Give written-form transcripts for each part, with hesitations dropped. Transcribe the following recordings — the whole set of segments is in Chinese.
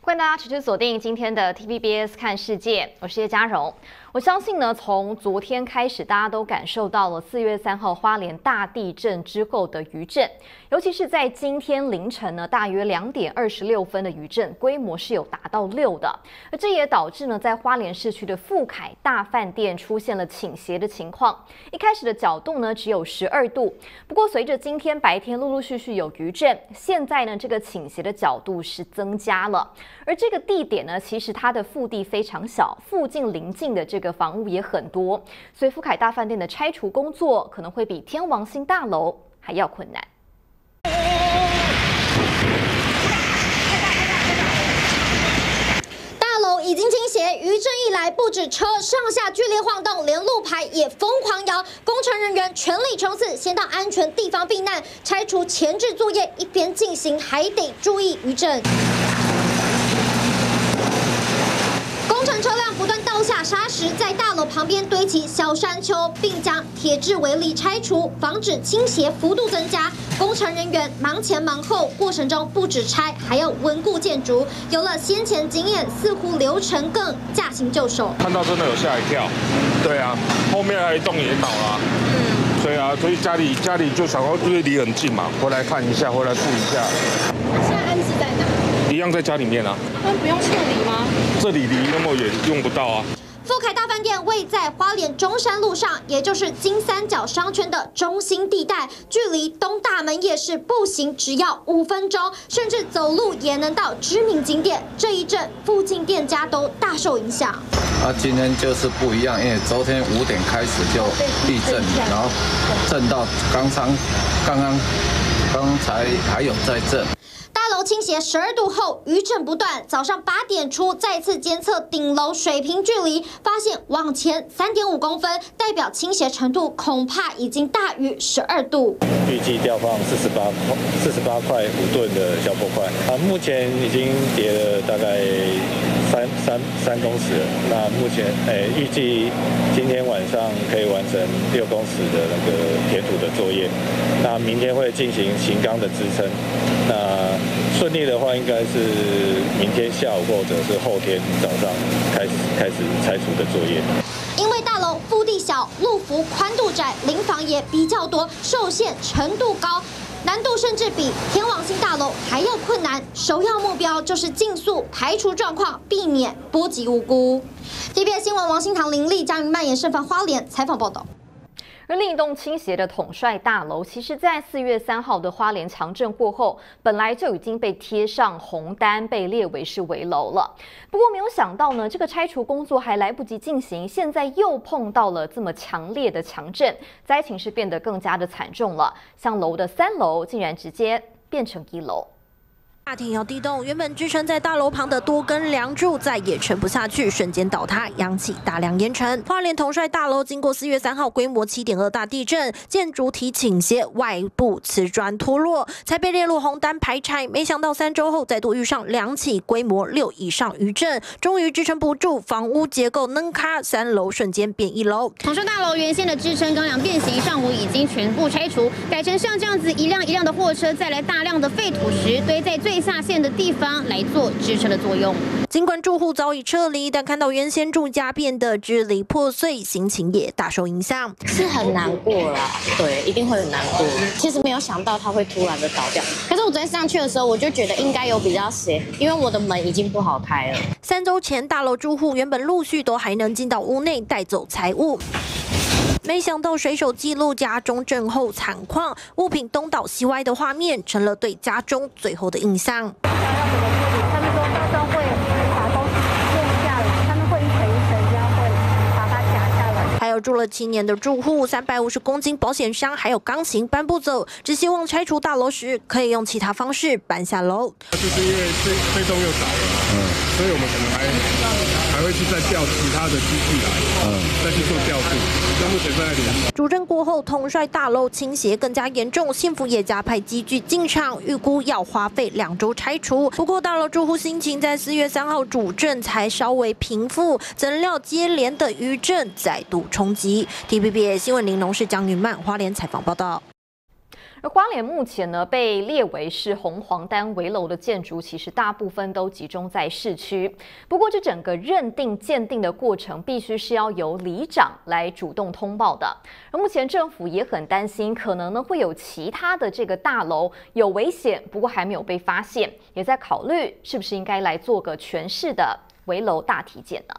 欢迎大家持续锁定今天的 TVBS 看世界，我是叶嘉荣。我相信呢，从昨天开始，大家都感受到了4月3号花莲大地震之后的余震，尤其是在今天凌晨呢，大约2点26分的余震，规模是有达到6的，而这也导致呢，在花莲市区的富凯大饭店出现了倾斜的情况。一开始的角度呢只有12度，不过随着今天白天陆陆续续有余震，现在呢这个倾斜的角度是增加了。而这个地点呢，其实它的腹地非常小，附近邻近的这个房屋也很多，所以富凯大饭店的拆除工作可能会比天王星大楼还要困难。 大楼已经倾斜，余震一来，不止车上下剧烈晃动，连路牌也疯狂摇。工程人员全力冲刺，先到安全地方避难，拆除前置作业一边进行，还得注意余震。工程车辆不断倒下砂石，在大楼旁边堆起小山丘，并将铁质围篱拆除，防止倾斜幅度增加。工程人员忙前忙后，过程中不止拆，还要稳固建筑。有了先前经验，似乎流程更驾轻就熟。 看到真的有吓一跳，对啊，后面还有一栋也倒了。对啊，所以家里就想说，因为离很近嘛，回来看一下，回来住一下。 现在安置在哪？ 一样在家里面啊。 那不用撤离吗？ 这里离那么远，用不到啊。 富凯大饭店位在花莲中山路上，也就是金三角商圈的中心地带，距离东大门夜市步行只要5分钟，甚至走路也能到知名景点。这一阵，附近店家都大受影响。 今天就是不一样，因为昨天5点开始就地震，然后震到刚才还有在震。 大楼倾斜12度后，余震不断。早上8点出，再次监测顶楼水平距离，发现往前3.5公分，代表倾斜程度恐怕已经大于12度。 预计调放48块5吨的消波块，目前已经跌了大概3公尺了。那目前预计今天晚上可以完成6公尺的那个填土的作业。那明天会进行型钢的支撑。那顺利的话，应该是明天下午或者是后天早上开始拆除的作业。 因为大楼腹地小、路幅宽度窄、临房也比较多，受限程度高，难度甚至比天王星大楼还要困难。首要目标就是尽速排除状况，避免波及无辜。TVBS 新闻王新堂、林丽、江云蔓延盛放花莲采访报道。 而另一栋倾斜的统帅大楼，其实在4月3号的花莲强震过后，本来就已经被贴上红单，被列为是危楼了。不过没有想到呢，这个拆除工作还来不及进行，现在又碰到了这么强烈的强震，灾情是变得更加的惨重了。像楼的3楼竟然直接变成1楼。 大田窑地动，原本支撑在大楼旁的多根梁柱再也撑不下去，瞬间倒塌，扬起大量烟尘。花莲统帅大楼经过4月3号规模7.2大地震，建筑体倾斜，外部瓷砖脱落，才被列入红单排拆。没想到3周后再度遇上2起规模6以上余震，终于支撑不住，房屋结构崩塌，3楼瞬间变1楼。 统帅大楼原先的支撑钢梁变形，上午已经全部拆除，改成像这样子一辆一辆的货车，再来大量的废土石堆在最下线的地方来做支撑的作用。 尽管住户早已撤离，但看到原先住家变得支离破碎，心情也大受影响。 是很难过啦，对，一定会很难过。其实没有想到它会突然的倒掉，可是我昨天上去的时候，我就觉得应该有比较斜，因为我的门已经不好开了。 3周前，大楼住户原本陆续都还能进到屋内带走财物。没想到水手记录家中震后惨况，物品东倒西歪的画面，成了对家中最后的印象。 他们说到时候会把东西弄下来，他们会一层一层这样会把它夹下来。 还有住了7年的住户，350公斤保险箱还有钢琴搬不走，只希望拆除大楼时可以用其他方式搬下楼。 就是因为这栋又倒了，所以我们可能还会去再调其他的机器来，再去做调度。目前在联系。 主震过后，统帅大楼倾斜更加严重，幸福业加派机具进场，预估要花费2周拆除。不过大楼住户心情在4月3号主震才稍微平复，怎料接连的余震再度冲击。TVBS 新闻林农氏江云曼花莲采访报道。 而花莲目前呢被列为是红黄单围楼的建筑，其实大部分都集中在市区。不过这整个认定鉴定的过程，必须是要由里长来主动通报的。而目前政府也很担心，可能呢会有其他的这个大楼有危险，不过还没有被发现，也在考虑是不是应该来做个全市的围楼大体检呢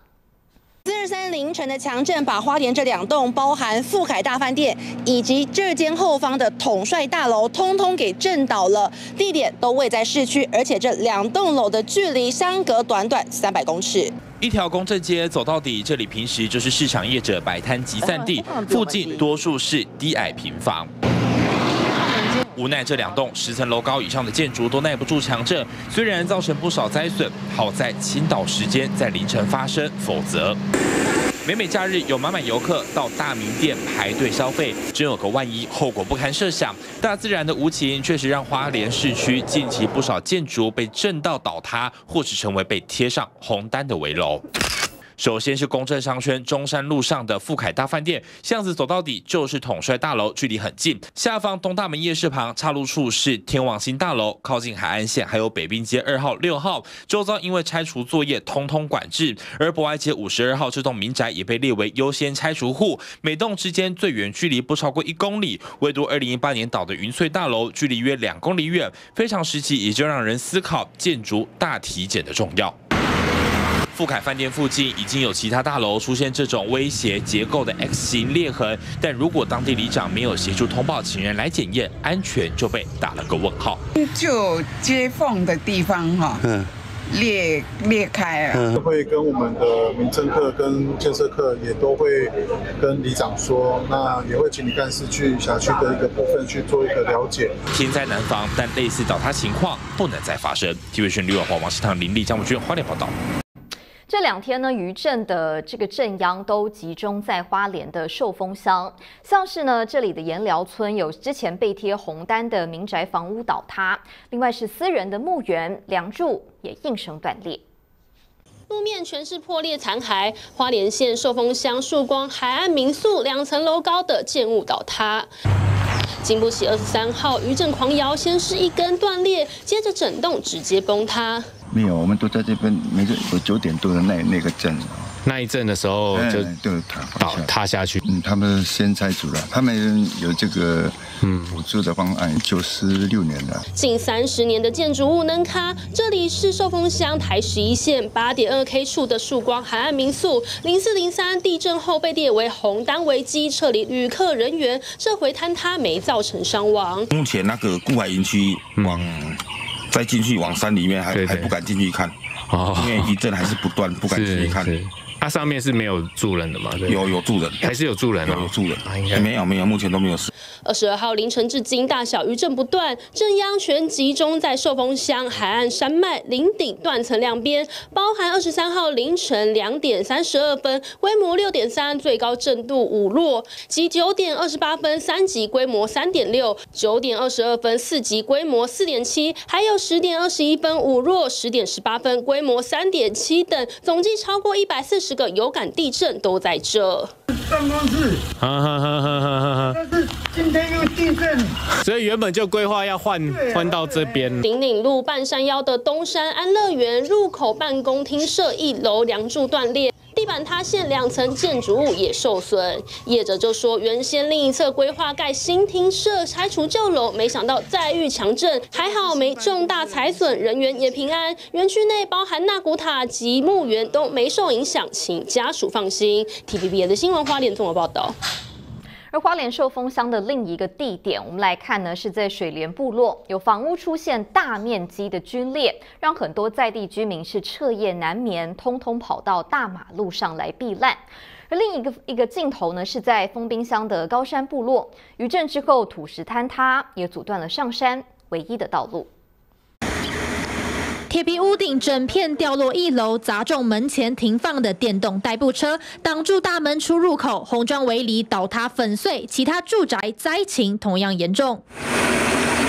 ？423凌晨的强震，把花莲这2栋包含富凯大饭店以及这间后方的统帅大楼，通通给震倒了。地点都位在市区，而且这2栋楼的距离相隔短短300公尺。 一条公正街走到底，这里平时就是市场业者摆摊集散地，附近多数是低矮平房。无奈这2栋10层楼高以上的建筑都耐不住强震，虽然造成不少灾损，好在倾倒时间在凌晨发生，否则每假日有满满游客到大名店排队消费，真有个万一，后果不堪设想。大自然的无情确实让花莲市区近期不少建筑被震到倒塌，或是成为被贴上红单的围楼。首先是公正商圈中山路上的富凯大饭店，巷子走到底就是统帅大楼，距离很近。下方东大门夜市旁岔路处是天王星大楼，靠近海岸线还有北滨街2号、6号，周遭因为拆除作业通通管制。而博爱街52号这栋民宅也被列为优先拆除户，每栋之间最远距离不超过1公里，唯独2018年倒的云翠大楼距离约2公里远，非常时期也就让人思考建筑大体检的重要。富凯饭店附近已经有其他大楼出现这种威胁结构的 X 型裂痕，但如果当地里长没有协助通报请人来检验，安全就被打了个问号。 就接缝的地方哈，裂开了。 会跟我们的民政课跟建设课也都会跟里长说，那也会请里干事去辖区的一个部分去做一个了解。 天灾难防，但类似倒塌情况不能再发生。TVBS新闻王世堂、林立、张文娟花莲报道。 这2天呢，余震的这个震央都集中在花莲的寿丰乡，像是呢这里的盐寮村有之前被贴红单的民宅房屋倒塌，另外是私人的墓园梁柱也应声断裂。 路面全是破裂残骸，花莲县寿丰乡曙光海岸民宿2层楼高的建物倒塌。经不起23号余震狂摇，先是一根断裂，接着整栋直接崩塌。 没有，我们都在这边，每个有9点多的那个震， 那一震的时候就塌下去。 他们先拆除了，他们有这个补助的方案，96年了。 近30年的建筑物能卡，这里是寿丰乡台11线8.2K 处的曙光海岸民宿，0403地震后被列为红单危机，撤离旅客人员，这回坍塌没造成伤亡。 目前那个固海营区再进去往山里面还不敢进去看，因为地震还是不断，不敢进去看。 它上面是没有住人的吗？ 有住人， 还是有住人？ 有住人，没有，目前都没有事。 22号凌晨至今，大小余震不断，震央全集中在寿丰乡海岸山脉林顶断层两边，包含23号凌晨2点32分，规模6.3，最高震度5弱，及9点28分3级规模3.6， 9点22分4级规模4.7，还有10点21分5弱，10点18分规模3.7等，总计超过140个有感地震都在这。 办公室，但是今天又地震， 所以原本就规划要换到这边。 顶岭路半山腰的东山安乐园入口办公厅舍1楼梁柱断裂，地板塌陷，2层建筑物也受损。业者就说，原先另一侧规划盖新厅舍，拆除旧楼，没想到再遇强震，还好没重大财损，人员也平安。园区内包含纳古塔及墓园都没受影响，请家属放心。TVBS 的新闻花莲综合报道。 而花莲寿丰乡的另一个地点，我们来看呢，是在水莲部落，有房屋出现大面积的龟裂，让很多在地居民是彻夜难眠，通通跑到大马路上来避难。而另一个镜头呢，是在丰滨乡的高山部落，余震之后土石坍塌，也阻断了上山唯一的道路。 铁皮屋顶整片掉落1楼，砸中门前停放的电动代步车，挡住大门出入口，红砖围篱倒塌粉碎，其他住宅灾情同样严重。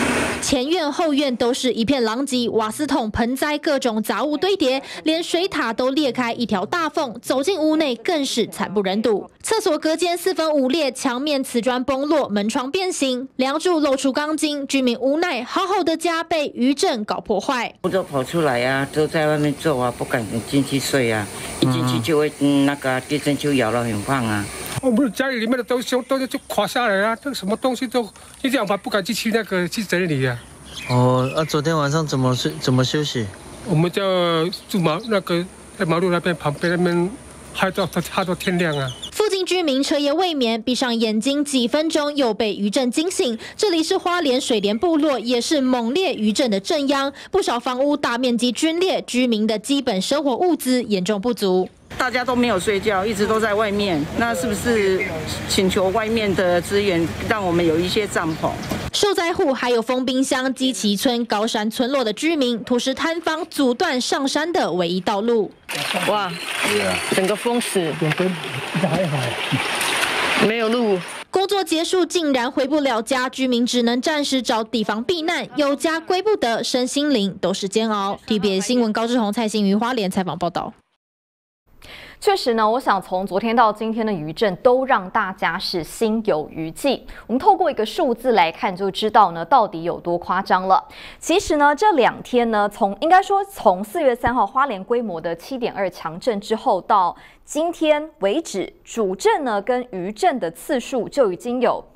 前院后院都是一片狼藉，瓦斯桶、盆栽各种杂物堆叠，连水塔都裂开一条大缝，走进屋内更是惨不忍睹。厕所隔间4分5裂，墙面瓷砖崩落，门窗变形，梁柱露出钢筋，居民无奈，好好的家被余震搞破坏。 我都跑出来啊，都在外面坐啊，不敢进去睡啊，一进去就会那个地震就摇了很晃啊。 我们家里面的东西就垮下来啊，这个什么东西都一两把不敢去那个去整理啊。 昨天晚上怎么休息？ 我们就住在马路那边旁边那边，害到天亮啊。 附近居民彻夜未眠，闭上眼睛几分钟又被余震惊醒。这里是花莲水莲部落，也是猛烈余震的震央，不少房屋大面积龟裂，居民的基本生活物资严重不足。 大家都没有睡觉，一直都在外面。那是不是请求外面的资源，让我们有一些帐篷？ 受灾户还有封冰箱、基奇村高山村落的居民，土石坍方阻断上山的唯一道路。 哇，整个封死， 还好， 没有路。 工作结束竟然回不了家，居民只能暂时找地方避难，有家归不得，身心灵都是煎熬。TBS 新闻高志宏、蔡欣瑜花莲采访报道。 确实呢，我想从昨天到今天的余震都让大家是心有余悸。我们透过一个数字来看，就知道呢到底有多夸张了。其实呢，这2天呢，应该说从4月3号花莲规模的7.2强震之后到今天为止，主震呢跟余震的次数就已经有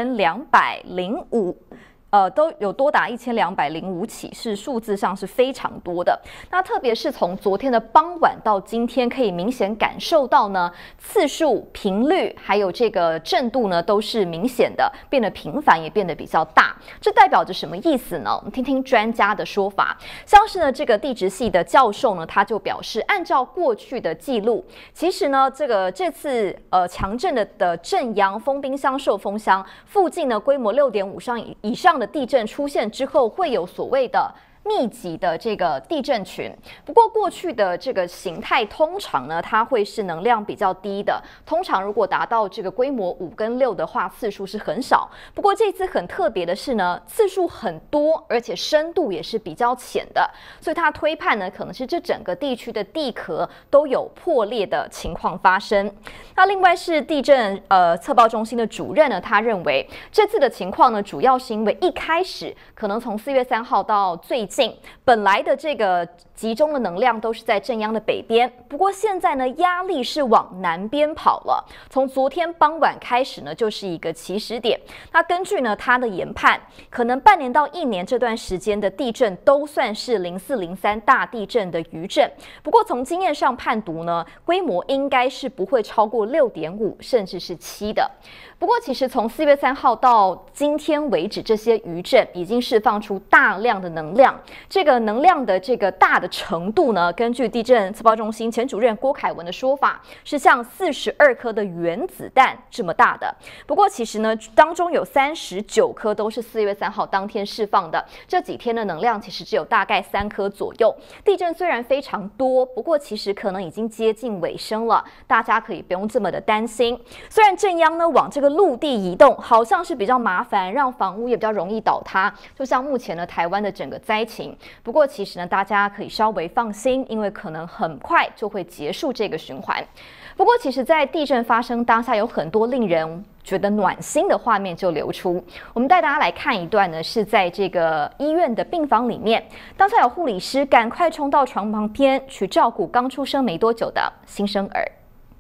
1205。都有多达1205起，是数字上是非常多的。那特别是从昨天的傍晚到今天，可以明显感受到呢，次数、频率还有这个震度呢，都是明显的变得频繁，也变得比较大。这代表着什么意思呢？我们听听专家的说法。像是呢，这个地质系的教授呢，他就表示，按照过去的记录，其实呢，这次强震的震央封冰箱、寿丰乡附近呢，规模6.5以上的地震出现之后，会有所谓的密集的这个地震群。不过过去的这个形态通常呢，它会是能量比较低的。通常如果达到这个规模5跟6的话，次数是很少。不过这次很特别的是呢，次数很多，而且深度也是比较浅的。所以他推判呢，可能是这整个地区的地壳都有破裂的情况发生。那另外是地震测报中心的主任呢，他认为这次的情况呢，主要是因为一开始可能从4月3号到最近，本来的这个集中的能量都是在震央的北边，不过现在呢，压力是往南边跑了。从昨天傍晚开始呢，就是一个起始点。那根据呢他的研判，可能半年到1年这段时间的地震都算是04、03大地震的余震。不过从经验上判读呢，规模应该是不会超过6.5甚至是7的。不过其实从4月3号到今天为止，这些余震已经释放出大量的能量。这个能量的这个大的程度呢，根据地震测报中心前主任郭凯文的说法，是像42颗的原子弹这么大的。不过其实呢，当中有39颗都是4月3号当天释放的。这几天的能量其实只有大概3颗左右。地震虽然非常多，不过其实可能已经接近尾声了，大家可以不用这么的担心。虽然震央呢往这个陆地移动好像是比较麻烦，让房屋也比较容易倒塌，就像目前呢台湾的整个灾情。不过其实呢，大家可以稍微放心，因为可能很快就会结束这个循环。不过其实在地震发生当下，有很多令人觉得暖心的画面就流出。我们带大家来看一段呢，是在这个医院的病房里面，当下有护理师赶快冲到床旁边去照顾刚出生没多久的新生儿。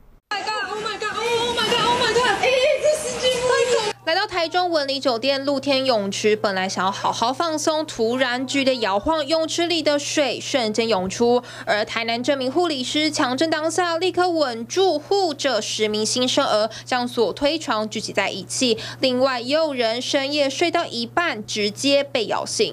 来到台中文理酒店露天泳池，本来想要好好放松，突然剧烈摇晃，泳池里的水瞬间涌出。而台南这名护理师强震当下，立刻稳住护着10名新生儿，将所推床聚集在一起。另外也有人深夜睡到一半，直接被摇醒。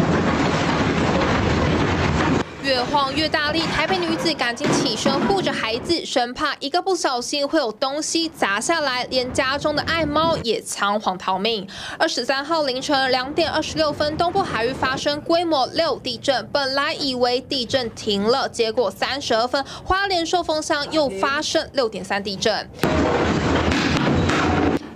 越晃越大力，台北女子赶紧起身护着孩子，生怕一个不小心会有东西砸下来，连家中的爱猫也仓皇逃命。23号凌晨2点26分，东部海域发生规模6地震，本来以为地震停了，结果32分，花莲寿丰乡又发生6.3地震。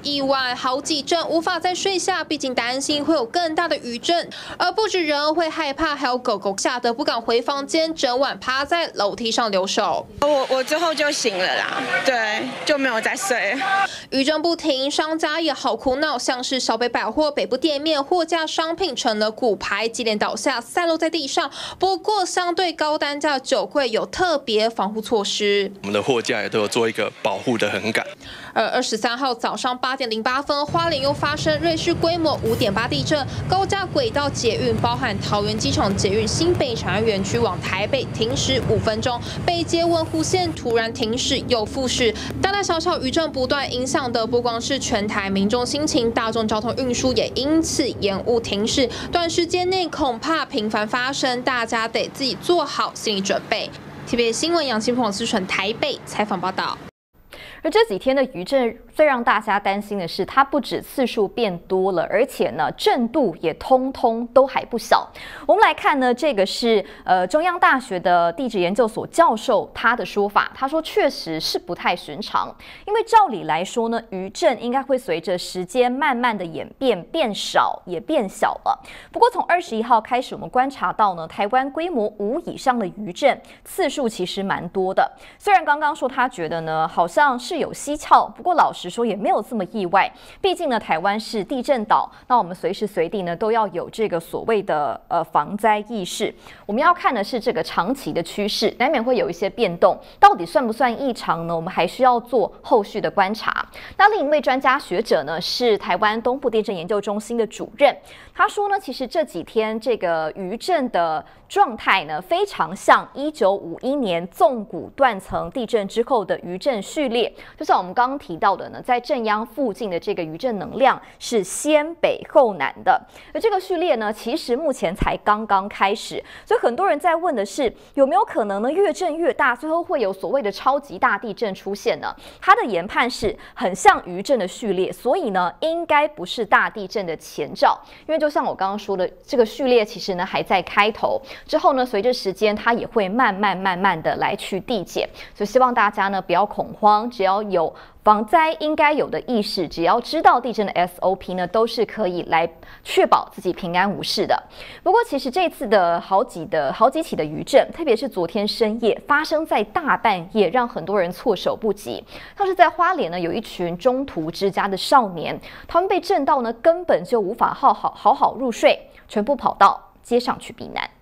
意外，好几阵无法再睡下，毕竟担心会有更大的余震。而不止人会害怕，还有狗狗吓得不敢回房间，整晚趴在楼梯上留守。 我之后就醒了啦，对，就没有再睡。 余震不停，商家也好苦恼，像是小北百货北部店面货架商品成了骨牌，接连倒下，散落在地上。不过相对高单价酒柜有特别防护措施， 我们的货架也都有做一个保护的横杆。 而23号早上8点08分，花莲又发生瑞士规模5.8地震，高架轨道捷运包含桃园机场捷运新北产业园区往台北停驶5分钟，北捷文湖线突然停驶又复驶，大大小小余震不断，影响的不光是全台民众心情，大众交通运输也因此延误停驶，短时间内恐怕频繁发生，大家得自己做好心理准备。TVBS 新闻杨清鹏、思纯台北采访报道。 而这几天的余震最让大家担心的是，它不止次数变多了，而且呢震度也通通都还不小。我们来看呢，这个是中央大学的地质研究所教授他的说法，他说确实是不太寻常，因为照理来说呢，余震应该会随着时间慢慢的演变变少也变小了。不过从21号开始，我们观察到呢，台湾规模5以上的余震次数其实蛮多的。虽然刚刚说他觉得呢好像是有蹊跷，不过老实说也没有这么意外。毕竟呢，台湾是地震岛，那我们随时随地呢都要有这个所谓的防灾意识。我们要看的是这个长期的趋势，难免会有一些变动，到底算不算异常呢？我们还需要做后续的观察。那另一位专家学者呢是台湾东部地震研究中心的主任，他说呢，其实这几天这个余震的状态呢，非常像1951年纵谷断层地震之后的余震序列。就像我们刚刚提到的呢，在震央附近的这个余震能量是先北后南的，而这个序列呢，其实目前才刚刚开始，所以很多人在问的是，有没有可能呢，越震越大，最后会有所谓的超级大地震出现呢？他的研判是很像余震的序列，所以呢，应该不是大地震的前兆，因为就像我刚刚说的，这个序列其实呢还在开头，之后呢，随着时间它也会慢慢的来去递减，所以希望大家呢不要恐慌，只要有防灾应该有的意识，只要知道地震的 SOP 呢，都是可以来确保自己平安无事的。不过，其实这次的好几起的余震，特别是昨天深夜发生在大半夜，让很多人措手不及。像是在花莲呢，有一群中途之家的少年，他们被震到呢，根本就无法好好入睡，全部跑到街上去避难。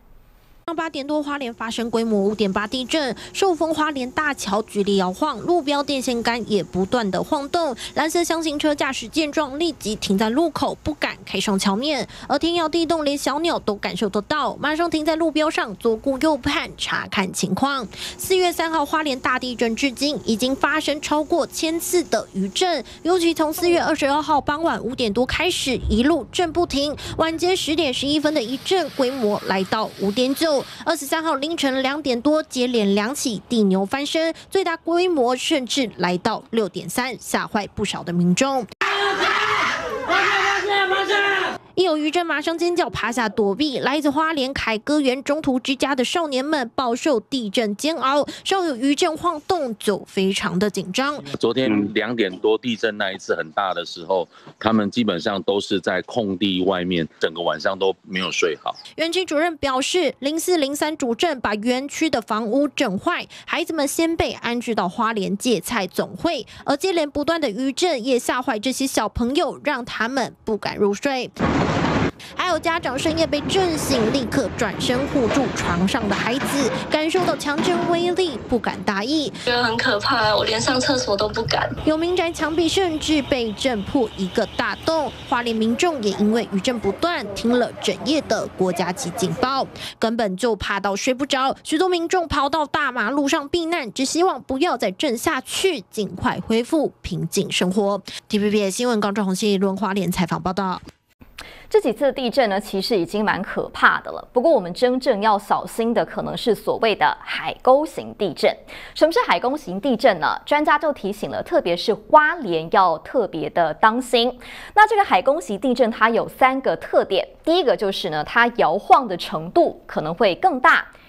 8点多，花莲发生规模5.8地震，受风花莲大桥剧烈摇晃，路标电线杆也不断的晃动。蓝色厢型车驾驶见状，立即停在路口，不敢开上桥面。而天摇地动，连小鸟都感受得到，马上停在路标上，左顾右盼，查看情况。4月3号花莲大地震至今已经发生超过1000次的余震，尤其从4月22号傍晚5点多开始，一路震不停，晚间10点11分的一震，规模来到5.9。23号凌晨2点多，接连2起地牛翻身，最大规模甚至来到6.3，吓坏不少的民众。一有余震，马上尖叫，爬下躲避。来自花莲凯歌园中途之家的少年们饱受地震煎熬，稍有余震晃动就非常的紧张。 昨天2点多地震那一次很大的时候，他们基本上都是在空地外面，整个晚上都没有睡好。 园区主任表示，04、03主震把园区的房屋震坏，孩子们先被安置到花莲芥菜总会，而接连不断的余震也吓坏这些小朋友，让他们不敢入睡。还有家长深夜被震醒，立刻转身护住床上的孩子，感受到强震威力，不敢大意， 觉得很可怕，我连上厕所都不敢。 有民宅墙壁甚至被震破一个大洞，花莲民众也因为余震不断，听了整夜的国家级警报，根本就怕到睡不着。许多民众跑到大马路上避难，只希望不要再震下去，尽快恢复平静生活。TVBS 新闻高兆宏、谢宜伦花莲采访报道。 这几次的地震呢，其实已经蛮可怕的了。不过我们真正要小心的，可能是所谓的海沟型地震。什么是海沟型地震呢？专家就提醒了，特别是花莲要特别的当心。那这个海沟型地震它有3个特点，第一个就是呢，它摇晃的程度可能会更大，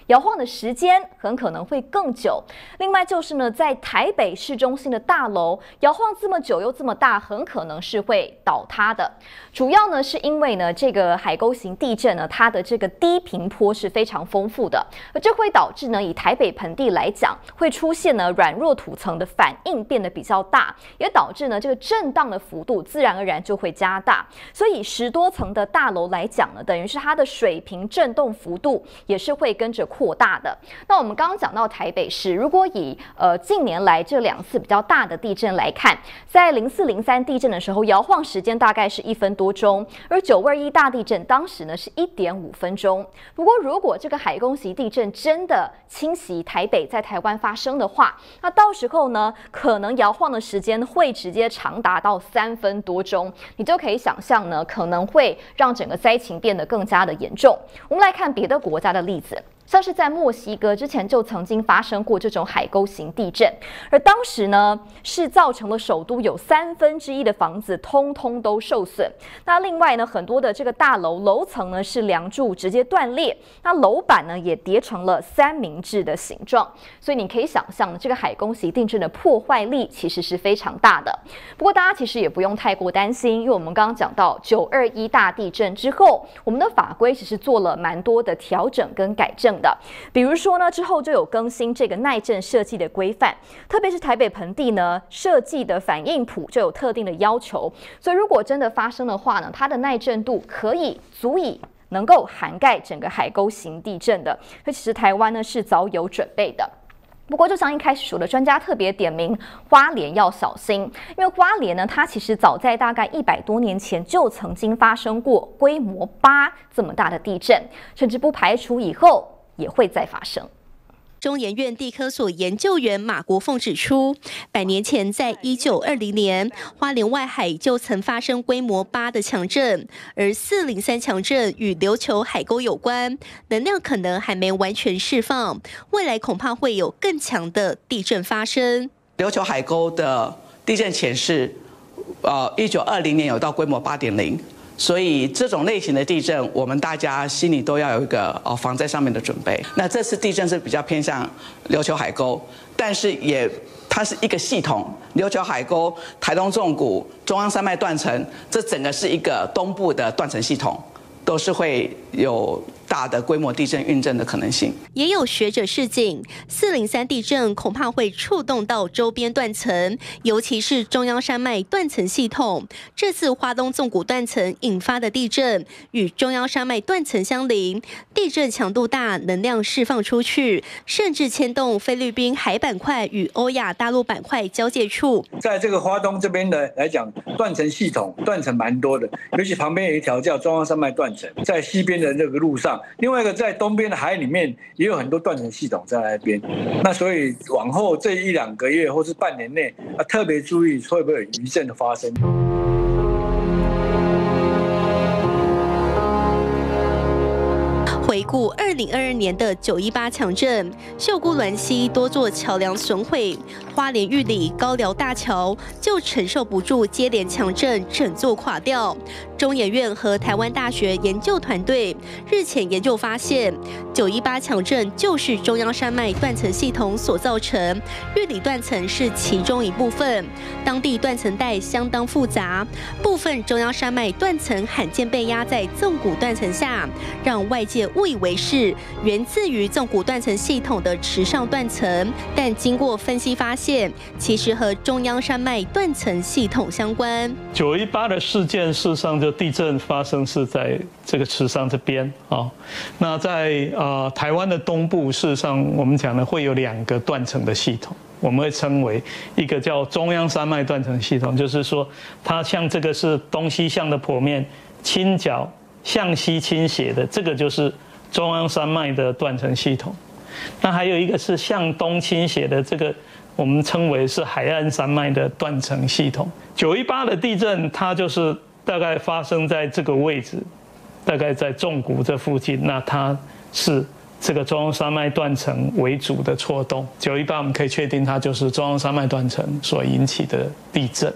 摇晃的时间很可能会更久。另外就是呢，在台北市中心的大楼摇晃这么久又这么大，很可能是会倒塌的。主要呢是因为呢这个海沟型地震呢，它的这个低频波是非常丰富的，而这会导致呢以台北盆地来讲，会出现呢软弱土层的反应变得比较大，也导致呢这个震荡的幅度自然而然就会加大。所以10多层的大楼来讲呢，等于是它的水平震动幅度也是会跟着扩大的。那我们刚刚讲到台北市，如果以近年来这2次比较大的地震来看，在04、03地震的时候，摇晃时间大概是1分多钟，而921大地震当时呢是1.5分钟。不过，如果这个海沟型地震真的侵袭台北，在台湾发生的话，那到时候呢，可能摇晃的时间会直接长达到3分多钟，你就可以想象呢，可能会让整个灾情变得更加的严重。我们来看别的国家的例子。像是在墨西哥之前就曾经发生过这种海沟型地震，而当时呢是造成了首都有1/3的房子通通都受损。那另外呢，很多的这个大楼层呢是梁柱直接断裂，那楼板呢也叠成了三明治的形状。所以你可以想象，这个海沟型地震的破坏力其实是非常大的。不过大家其实也不用太过担心，因为我们刚刚讲到921大地震之后，我们的法规其实做了蛮多的调整跟改正。比如说呢，之后就有更新这个耐震设计的规范，特别是台北盆地呢，设计的反应谱就有特定的要求，所以如果真的发生的话呢，它的耐震度可以足以能够涵盖整个海沟型地震的。所以其实台湾呢是早有准备的。不过，就像一开始说的，专家特别点名花莲要小心，因为花莲呢，它其实早在大概100多年前就曾经发生过规模8这么大的地震，甚至不排除以后也会再发生。 中研院地科所研究员马国凤指出，100年前，在1920年，花莲外海就曾发生规模8的强震，而403强震与琉球海沟有关，能量可能还没完全释放，未来恐怕会有更强的地震发生。 琉球海沟的地震显示，1920年有到规模8.0。所以这种类型的地震，我们大家心里都要有一个防灾上面的准备。那这次地震是比较偏向琉球海沟，但是它是一个系统，琉球海沟、台东纵谷、中央山脉断层，这整个是一个东部的断层系统，都是会有大的规模地震运震的可能性。 也有学者示警，403地震恐怕会触动到周边断层，尤其是中央山脉断层系统。这次花东纵谷断层引发的地震与中央山脉断层相邻，地震强度大，能量释放出去，甚至牵动菲律宾海板块与欧亚大陆板块交界处。 在这个花东这边的来讲，断层系统断层蛮多的，尤其旁边有一条叫中央山脉断层，在西边的这个路上。另外一个在东边的海里面也有很多断层系统在那边，那所以往后这1-2个月或是半年内，特别注意会不会有余震的发生。 回顾2022年的918强震，秀姑峦溪多座桥梁损毁，花莲玉里高寮大桥就承受不住接连强震，整座垮掉。中研院和台湾大学研究团队日前研究发现，918强震就是中央山脉断层系统所造成，玉里断层是其中一部分。当地断层带相当复杂，部分中央山脉断层罕见被压在纵谷断层下，让外界误以为是源自于纵谷断层系统的池上断层，但经过分析发现，其实和中央山脉断层系统相关。 918的事件，事实上就地震发生是在这个池上这边啊。那在台湾的东部，事实上我们讲的会有2个断层的系统，我们会称为一个叫中央山脉断层系统，就是说它像这个是东西向的剖面倾角向西倾斜的，这个就是中央山脉的断层系统。那还有一个是向东倾斜的，这个我们称为是海岸山脉的断层系统。918的地震，它就是大概发生在这个位置，大概在纵谷这附近，那它是这个中央山脉断层为主的挫动。918我们可以确定它就是中央山脉断层所引起的地震。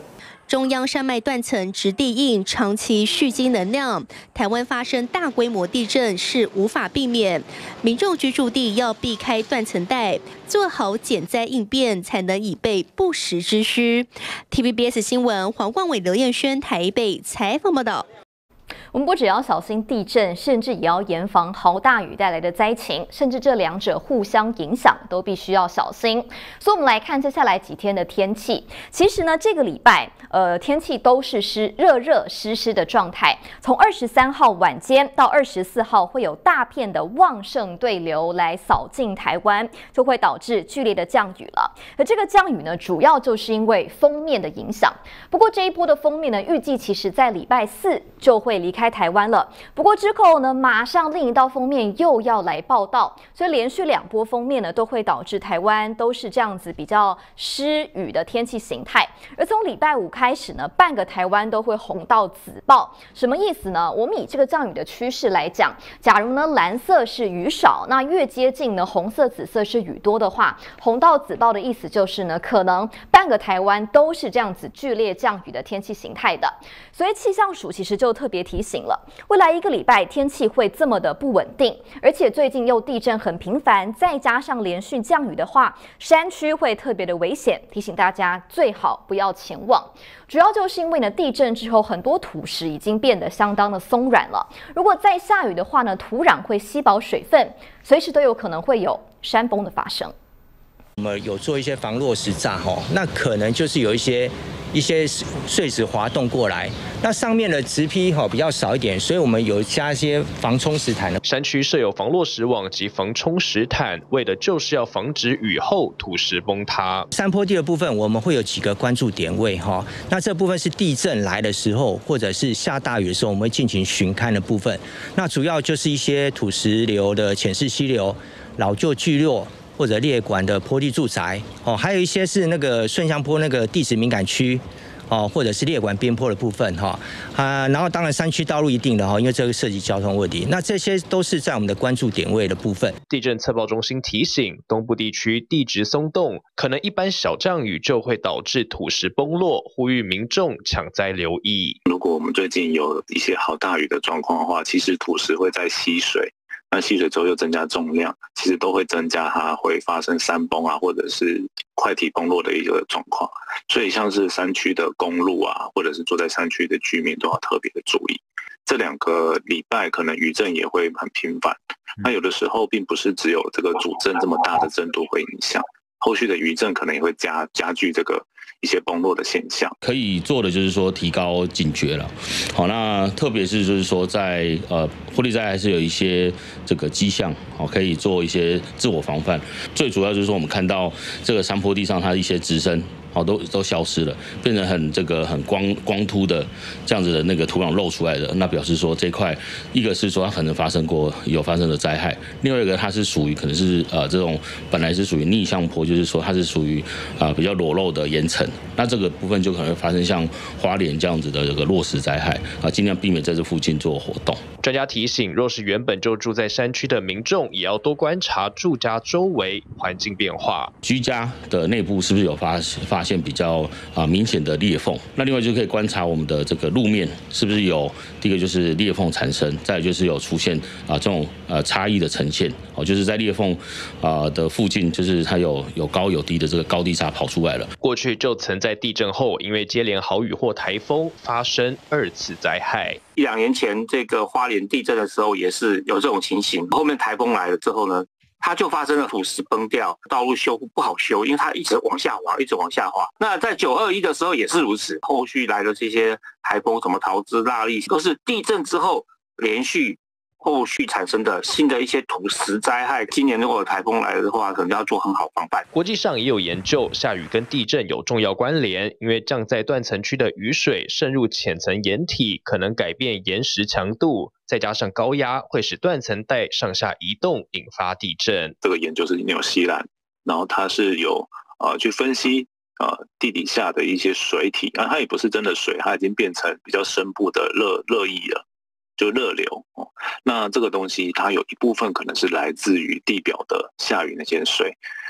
中央山脉断层质地硬，长期蓄积能量，台湾发生大规模地震是无法避免，民众居住地要避开断层带，做好减灾应变，才能以备不时之需。TVBS 新闻黄冠伟、刘彦轩台北采访报道。 我们不只要小心地震，甚至也要严防豪大雨带来的灾情，甚至这两者互相影响，都必须要小心。所以，我们来看接下来几天的天气。其实呢，这个礼拜，天气都是热湿的状态。从23号晚间到24号，会有大片的旺盛对流来扫进台湾，就会导致剧烈的降雨了。而这个降雨呢，主要就是因为锋面的影响。不过这一波的锋面呢，预计其实在礼拜4就会离开台湾了。不过之后呢，马上另一道锋面又要来报道，所以连续2波锋面呢，都会导致台湾都是这样子比较湿雨的天气形态。而从礼拜5开始呢，半个台湾都会红到紫爆。什么意思呢？我们以这个降雨的趋势来讲，假如呢蓝色是雨少，那越接近呢红色、紫色是雨多的话，红到紫爆的意思就是呢，可能半个台湾都是这样子剧烈降雨的天气形态的。所以气象署其实就特别提醒了，未来1个礼拜天气会这么的不稳定，而且最近又地震很频繁，再加上连续降雨的话，山区会特别的危险，提醒大家最好不要前往。主要就是因为呢，地震之后很多土石已经变得相当的松软了，如果再下雨的话呢，土壤会吸饱水分，随时都有可能会有山崩的发生。 我们有做一些防落石栅那可能就是有一些碎石滑动过来，那上面的植坯比较少一点，所以我们有加一些防冲石毯。 山区设有防落石网及防冲石毯，为的就是要防止雨后土石崩塌。 山坡地的部分，我们会有几个关注点位那这部分是地震来的时候，或者是下大雨的时候，我们会进行巡勘的部分。那主要就是一些土石流的浅式溪流、老旧聚落，或者列管的坡地住宅还有一些是那个顺向坡那个地质敏感区或者是列管边坡的部分然后当然山区道路一定的因为这个涉及交通问题，那这些都是在我们的关注点位的部分。 地震测报中心提醒，东部地区地质松动，可能一般小降雨就会导致土石崩落，呼吁民众抢灾留意。 如果我们最近有一些好大雨的状况的话，其实土石会在吸水。那吸水之后又增加重量，其实都会增加它会发生山崩或者是块体崩落的一个状况。所以像是山区的公路或者是住在山区的居民都要特别的注意。这2个礼拜可能余震也会很频繁，那有的时候并不是只有这个主震这么大的震度会影响，后续的余震可能也会加剧这个一些崩落的现象。 可以做的就是说提高警觉了。好，那特别是就是说在火力灾还是有一些这个迹象，可以做一些自我防范。最主要就是说我们看到这个山坡地上它的一些植生。都消失了，变成很光秃的这样子的那个土壤露出来的，那表示说这块一个是说它可能发生的灾害，另外一个它是属于可能是这种本来是属于逆向坡，就是说它是属于比较裸露的岩层，那这个部分就可能会发生像花莲这样子的这个落石灾害尽量避免在这附近做活动。 专家提醒，若是原本就住在山区的民众，也要多观察住家周围环境变化， 居家的内部是不是有发现比较明显的裂缝。那另外就可以观察我们的这个路面是不是有，第一个就是裂缝产生，再来就是有出现这种差异的呈现就是在裂缝的附近，就是它有高有低的这个高低差跑出来了。 过去就曾在地震后，因为接连豪雨或台风发生2次灾害。 1-2年前这个花莲地震的时候也是有这种情形，后面台风来了之后呢，它就发生了土石崩掉，道路修复不好修，因为它一直往下滑。那在921的时候也是如此，后续来的这些台风，什么桃枝、蜡力，都是地震之后连续后续产生的新的一些土石灾害。今年如果有台风来的话，可能要做很好防范。 国际上也有研究，下雨跟地震有重要关联，因为降在断层区的雨水渗入浅层岩体，可能改变岩石强度，再加上高压会使断层带上下移动，引发地震。 这个研究是纽西兰，然后它是有去分析地底下的一些水体，它也不是真的水，它已经变成比较深部的热液了。就热流那这个东西它有一部分可能是来自于地表的下雨那些水，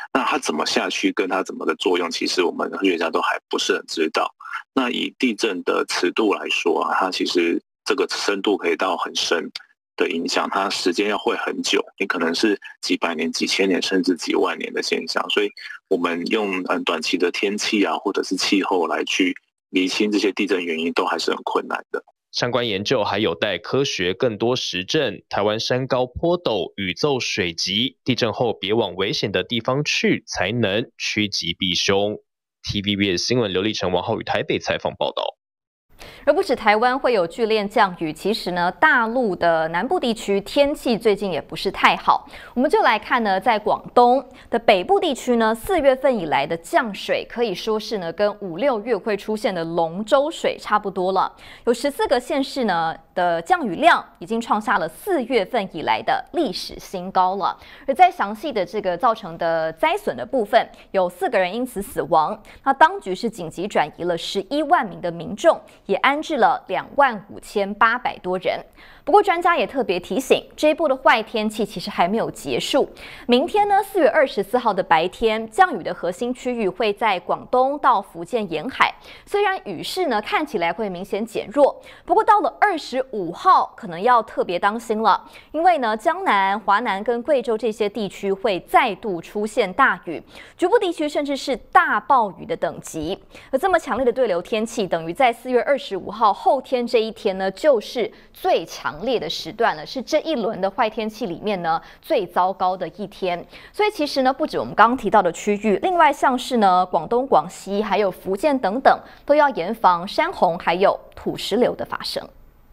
那它怎么下去，跟它怎么的作用，其实我们科学家都还不是很知道。那以地震的尺度来说啊，它其实这个深度可以到很深的影响，它时间会很久，你可能是几百年、几千年，甚至几万年的现象。所以我们用短期的天气啊，或者是气候来去厘清这些地震原因，都还是很困难的。 相关研究还有待科学更多实证。台湾山高坡陡，宇宙水急，地震后别往危险的地方去，才能趋吉避凶。TVBS 新闻刘立成、王浩宇台北采访报道。 而不止台湾会有剧烈降雨，其实呢，大陆的南部地区天气最近也不是太好。我们就来看呢，在广东的北部地区呢，4月份以来的降水可以说是呢，跟5、6月会出现的龙舟水差不多了。有14个县市呢的降雨量已经创下了4月份以来的历史新高了。而在详细的这个造成的灾损的部分，有4个人因此死亡。那当局是紧急转移了11万名的民众，也安置了25800多人。不过专家也特别提醒，这一波的坏天气其实还没有结束。明天呢，4月24号的白天，降雨的核心区域会在广东到福建沿海。虽然雨势呢看起来会明显减弱，不过到了25号可能要特别当心了，因为呢，江南、华南跟贵州这些地区会再度出现大雨，局部地区甚至是大暴雨的等级。而这么强烈的对流天气，等于在4月25号后天这一天呢，就是最强烈的时段了，是这一轮的坏天气里面呢最糟糕的一天。所以其实呢，不止我们刚刚提到的区域，另外像是呢广东、广西还有福建等等，都要严防山洪还有土石流的发生。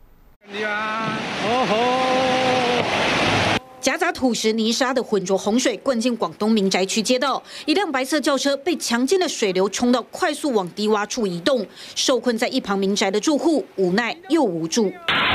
夹杂土石、泥沙的浑浊洪水灌进广东民宅区街道，一辆白色轿车被强劲的水流冲到，快速往低洼处移动。受困在一旁民宅的住户无奈又无助。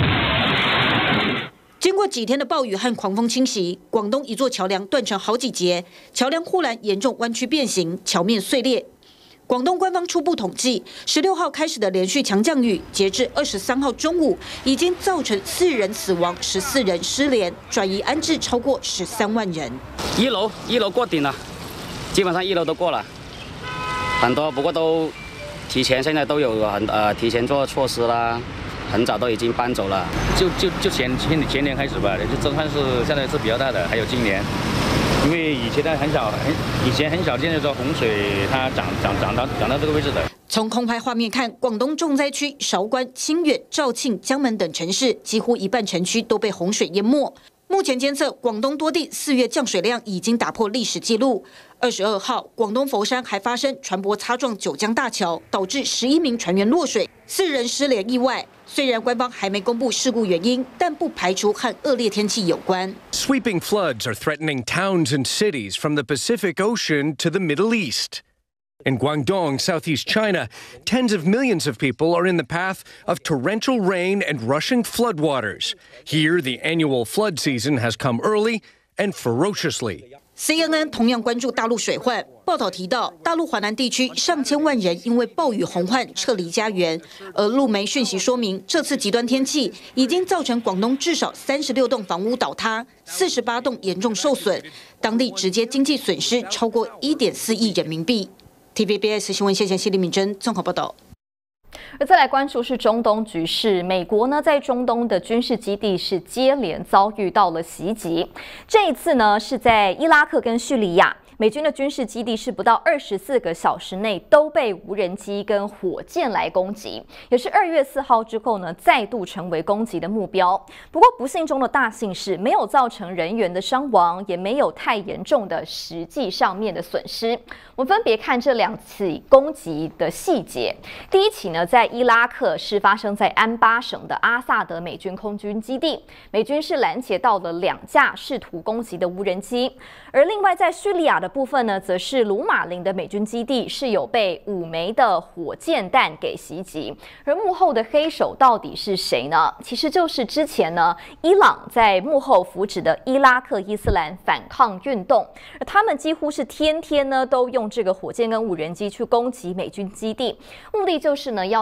经过几天的暴雨和狂风侵袭，广东一座桥梁断成好几节，桥梁护栏严重弯曲变形，桥面碎裂。广东官方初步统计，16号开始的连续强降雨，截至23号中午，已经造成4人死亡、14人失联，转移安置超过13万人。 一楼过顶了，基本上1楼都过了，很多不过都提前，现在都有提前做措施啦，很早都已经搬走了。 就前年开始吧，就震撼是现在是比较大的，还有今年。因为以前很少见的说洪水它涨到这个位置的。 从空拍画面看，广东重灾区韶关、清远、肇庆、江门等城市，几乎一半城区都被洪水淹没。目前监测，广东多地4月降水量已经打破历史纪录。22号，广东佛山还发生船舶擦撞九江大桥，导致11名船员落水，4人失联意外。虽然官方还没公布事故原因，但不排除和恶劣天气有关。 Sweeping floods are threatening towns and cities from the Pacific Ocean to the Middle East. In Guangdong, southeast China, tens of millions of people are in the path of torrential rain and rushing floodwaters. Here, the annual flood season has come early and ferociously. CNN 同样关注大陆水患，报道提到，大陆华南地区上千万人因为暴雨洪患撤离家园，而路媒讯息说明，这次极端天气已经造成广东至少36栋房屋倒塌，48栋严重受损，当地直接经济损失超过1.4亿人民币。TVBS 新闻线谢丽敏珍综合报道。 而再来关注是中东局势，美国呢在中东的军事基地是接连遭遇到了袭击，这一次呢是在伊拉克跟叙利亚。美军的军事基地是不到24个小时内都被无人机跟火箭来攻击，也是2月4号之后呢再度成为攻击的目标。不过不幸中的大幸是没有造成人员的伤亡，也没有太严重的实际上面的损失。我们分别看这2起攻击的细节。第一起呢，在伊拉克是发生在安巴省的阿萨德美军空军基地，美军是拦截到了2架试图攻击的无人机。而另外在叙利亚的部分呢，则是鲁马林的美军基地是有被5枚的火箭弹给袭击。而幕后的黑手到底是谁呢？其实就是之前呢，伊朗在幕后扶植的伊拉克伊斯兰反抗运动，而他们几乎是天天呢都用这个火箭跟无人机去攻击美军基地，目的就是呢要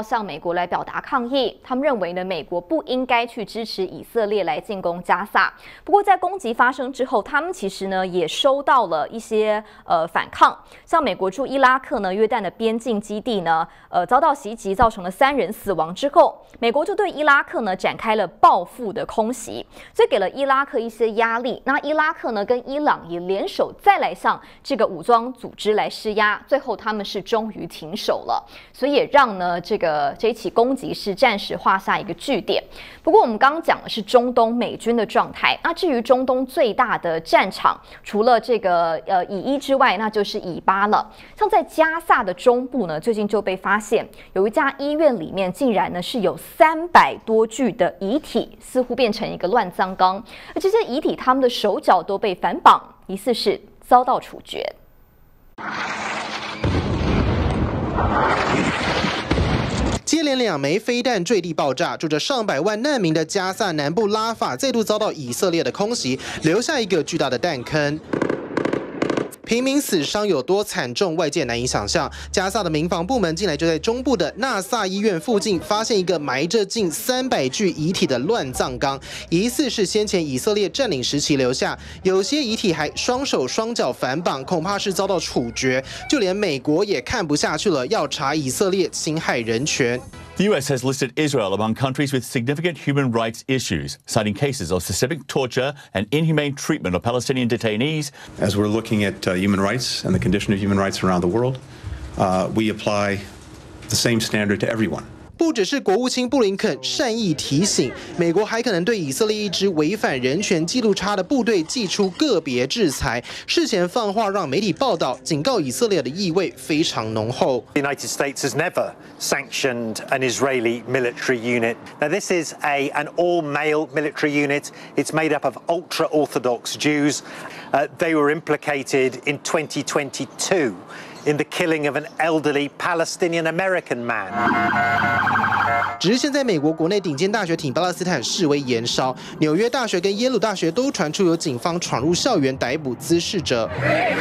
向美国来表达抗议。他们认为呢，美国不应该去支持以色列来进攻加萨。不过在攻击发生之后，他们其实呢也收到了一些反抗，像美国驻伊拉克呢约旦的边境基地呢遭到袭击，造成了3人死亡之后，美国就对伊拉克呢展开了报复的空袭，所以给了伊拉克一些压力。那伊拉克呢跟伊朗也联手再来向这个武装组织来施压，最后他们是终于停手了，所以也让呢这一起攻击是暂时画下一个句点。不过我们刚刚讲的是中东美军的状态，那至于中东最大的战场，除了这个以伊之外，那就是以巴了。像在加萨的中部呢，最近就被发现有一家医院里面竟然呢是有300多具的遗体，似乎变成一个乱葬岗，而这些遗体他们的手脚都被反绑，疑似是遭到处决。 接连2枚飞弹坠地爆炸，住着上百万难民的加萨南部拉法再度遭到以色列的空袭，留下一个巨大的弹坑。平民死伤有多惨重，外界难以想象。加萨的民防部门近来就在中部的纳萨医院附近发现一个埋着近300具遗体的乱葬岗，疑似是先前以色列占领时期留下，有些遗体还双手双脚反绑，恐怕是遭到处决。就连美国也看不下去了，要查以色列侵害人权。 The US has listed Israel among countries with significant human rights issues, citing cases of systemic torture and inhumane treatment of Palestinian detainees. As we're looking at human rights and the condition of human rights around the world, we apply the same standard to everyone. 不只是国务卿布林肯善意提醒，美国还可能对以色列一支违反人权记录差的部队祭出个别制裁。事前放话让媒体报道，警告以色列的意味非常浓厚。 The United States has never sanctioned an Israeli military unit. Now, this is an all-male military unit. It's made up of ultra-Orthodox Jews. They were implicated in 2022. In the killing of an elderly Palestinian American man. 只是现在美国国内顶尖大学挺巴勒斯坦示威延烧，纽约大学跟耶鲁大学都传出有警方闯入校园逮捕滋事者。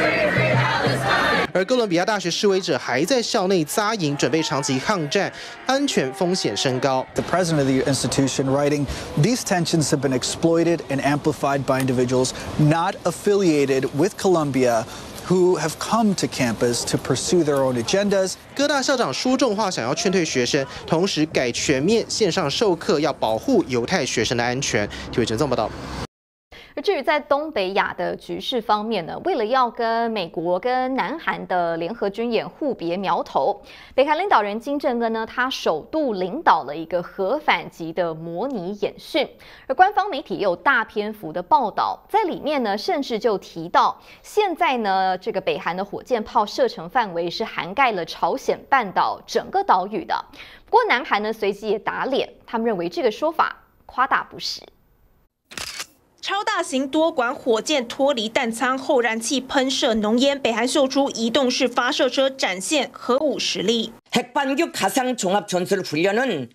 而哥伦比亚大学示威者还在校内扎营，准备长期抗战，安全风险升高。 The president of the institution writing, "These tensions have been exploited and amplified by individuals not affiliated with Columbia." Who have come to campus to pursue their own agendas. 哥大校长说重话，想要劝退学生，同时改全面线上授课，要保护犹太学生的安全。体育陈纵报道。 而至于在东北亚的局势方面呢，为了要跟美国跟南韩的联合军演互别苗头，北韩领导人金正恩呢，他首度领导了一个核反击的模拟演训，而官方媒体也有大篇幅的报道，在里面呢，甚至就提到，现在呢，这个北韩的火箭炮射程范围是涵盖了朝鲜半岛整个岛屿的。不过南韩呢，随即也打脸，他们认为这个说法夸大不实。 超大型多管火箭脱离弹舱后，燃气喷射浓烟，北韩秀出移动式发射车，展现核武实力。 핵반격 가상 종합 전술 훈련은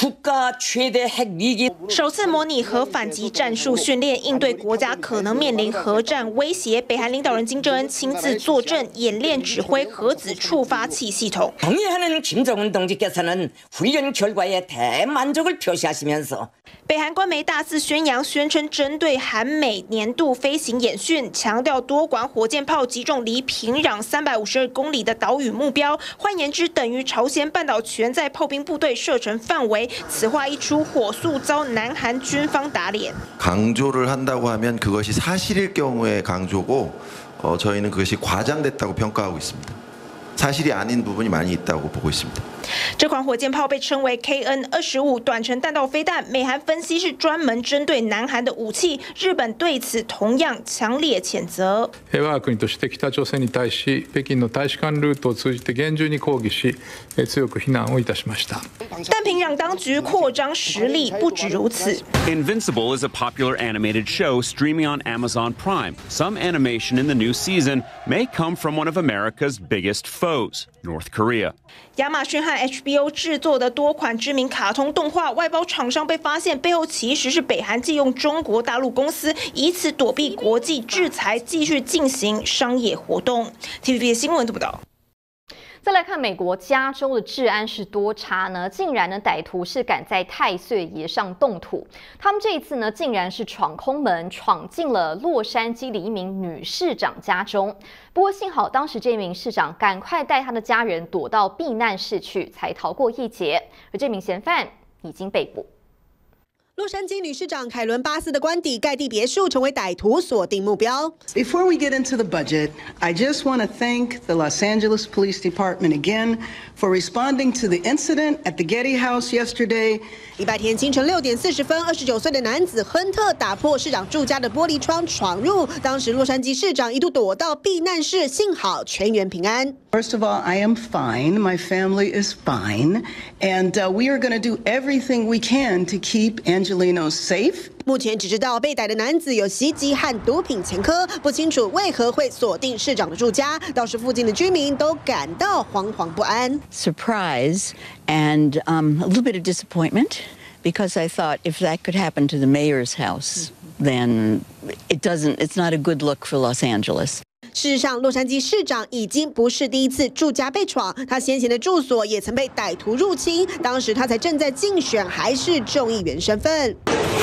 국가 최대 핵 위기 首次模拟核反击战术训练，应对国家可能面临核战威胁。北韩领导人金正恩亲自坐镇演练，指挥核子触发器系统。 동의하는 김정은 동지께서는 훈련 결과에 대만족을 표시하시면서 北韩官媒大肆宣扬，宣称针对韩美年度飞行演训，强调多管火箭炮击中离平壤352公里的岛屿目标，换言之，等于朝鲜半岛全在炮兵部队射程范围。此话一出，火速遭南韩军方打脸。 강조를 한다고 하면 그것이 사실일 경우에 강조고, 저희는 그것이 과장됐다고 평가하고 있습니다. 사실이 아닌 부분이 많이 있다고 보고 있습니다. 这款火箭炮被称为 KN-25 短程弹道飞弹，美韩分析是专门针对南韩的武器。日本对此同样强烈谴责。 我が国として北朝鮮に対し、北京の大使館ルートを通じて厳重に抗議し、強く非難をいたしました。 但平壤当局扩张实力不止如此。 Invincible is a popular animated show streaming on Amazon Prime. Some animation in the new season may come from one of America's biggest foes, North Korea. 亚马逊和 HBO 制作的多款知名卡通动画外包厂商被发现，背后其实是北韩借用中国大陆公司，以此躲避国际制裁，继续进行商业活动。TVB 新闻报道。 再来看美国加州的治安是多差呢？竟然呢，歹徒是敢在太岁爷上动土。他们这一次呢，竟然是闯空门，闯进了洛杉矶的一名女市长家中。不过幸好当时这名市长赶快带他的家人躲到避难室去，才逃过一劫。而这名嫌犯已经被捕。 洛杉矶女市长凯伦·巴斯的官邸盖蒂别墅成为歹徒锁定目标。 Before we get into the budget, I just want to thank the Los Angeles Police Department again for responding to the incident at the Getty House yesterday. 礼拜天清晨6点40分，29岁的男子亨特打破市长住家的玻璃窗闯入，当时洛杉矶市长一度躲到避难室，幸好全员平安。 First of all, I am fine. My family is fine, and we are going to do everything we can to keep Angelino safe. 目前只知道被逮的男子有袭击和毒品前科，不清楚为何会锁定市长的住家。倒是附近的居民都感到惶惶不安。 Surprise and a little bit of disappointment, because I thought if that could happen to the mayor's house, then it's not a good look for Los Angeles. 事实上，洛杉矶市长已经不是第一次住家被闯，他先前的住所也曾被歹徒入侵，当时他才正在竞选，还是众议员身份。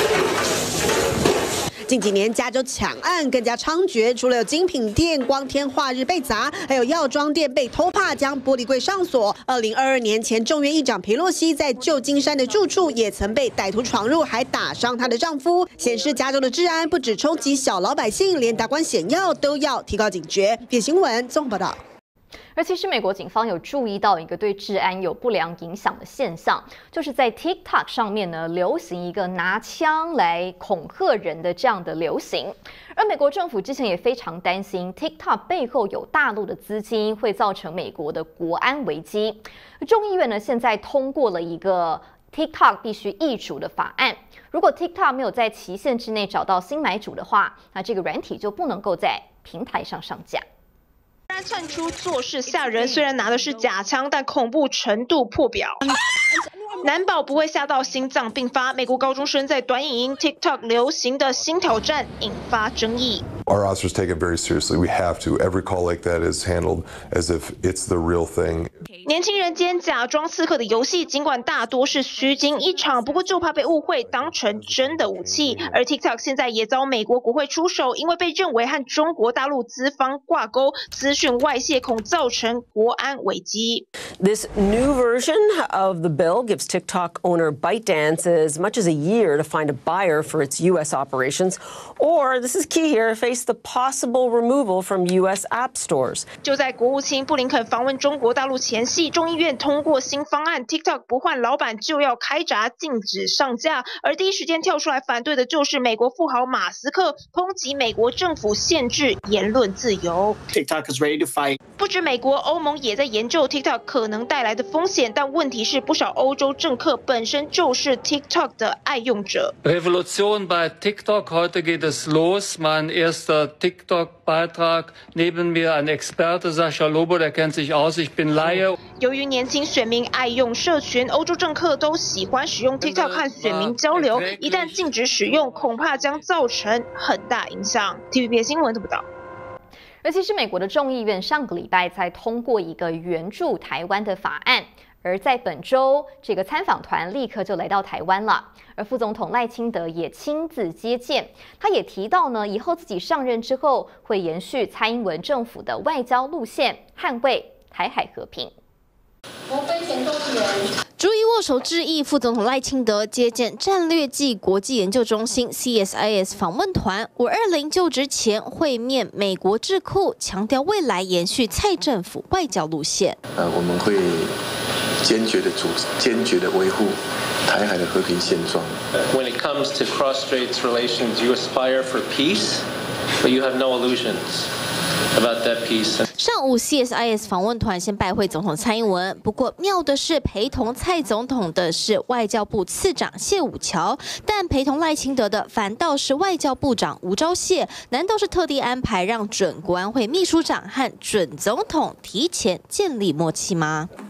近几年，加州抢案更加猖獗，除了有精品店光天化日被砸，还有药妆店被偷怕将玻璃柜上锁。2022年前，众院议长裴洛西在旧金山的住处也曾被歹徒闯入，还打伤她的丈夫，显示加州的治安不只冲击小老百姓，连达官显要都要提高警觉。《新闻》综合报道。 而其实美国警方有注意到一个对治安有不良影响的现象，就是在 TikTok 上面呢流行一个拿枪来恐吓人的这样的流行。而美国政府之前也非常担心 TikTok 背后有大陆的资金，会造成美国的国安危机。众议院呢现在通过了一个 TikTok 必须易主的法案。如果 TikTok 没有在期限之内找到新买主的话，那这个软体就不能够在平台上上架。 窜出做事吓人，虽然拿的是假枪，但恐怖程度破表，难保不会吓到心脏病发。美国高中生在短影音 TikTok 流行的新挑战引发争议。 Our officers take it very seriously. We have to. Every call like that is handled as if it's the real thing. 年轻人间假装刺客的游戏，尽管大多是虚惊一场，不过就怕被误会当成真的武器。而 TikTok 现在也遭美国国会出手，因为被认为和中国大陆资方挂钩，资讯外泄恐造成国安危机。 This new version of the bill gives TikTok owner ByteDance as much as a year to find a buyer for its U.S. operations, or this is key here, face the possible removal from U.S. app stores. 就在国务卿布林肯访问中国大陆前夕，众议院通过新方案 ，TikTok 不换老板就要开闸，禁止上架。而第一时间跳出来反对的就是美国富豪马斯克，抨击美国政府限制言论自由。 TikTok is ready to fight. 不止美国，欧盟也在研究 TikTok 可能带来的风险，但问题是，不少欧洲政客本身就是 TikTok 的爱用者。 Revolution bei TikTok. Heute geht es los. Mein erster TikTok-Beitrag. Neben mir ein Experte, Sascha Lobo, der kennt sich aus. Ich bin Laie. 由于年轻选民爱用社群，欧洲政客都喜欢使用 TikTok 和选民交流。一旦禁止使用，恐怕将造成很大影响。TVB 新闻的报道。 而其实，美国的众议院上个礼拜才通过一个援助台湾的法案，而在本周，这个参访团立刻就来到台湾了。而副总统赖清德也亲自接见，他也提到呢，以后自己上任之后会延续蔡英文政府的外交路线，捍卫台海和平。 国非前众议员逐一握手致意，副总统赖清德接见战略暨国际研究中心 CSIS 访问团，520就职前会面美国智库，强调未来延续蔡政府外交路线。 我们会坚决的维护台海的和平现状。 When it comes to cross-strait relations, you aspire for peace, but you have no illusions about that peace. 上午 CSIS 访问团先拜会总统蔡英文，不过妙的是陪同蔡总统的是外交部次长谢武桥，但陪同赖清德的反倒是外交部长吴钊燮。难道是特地安排让准国安会秘书长和准总统提前建立默契吗？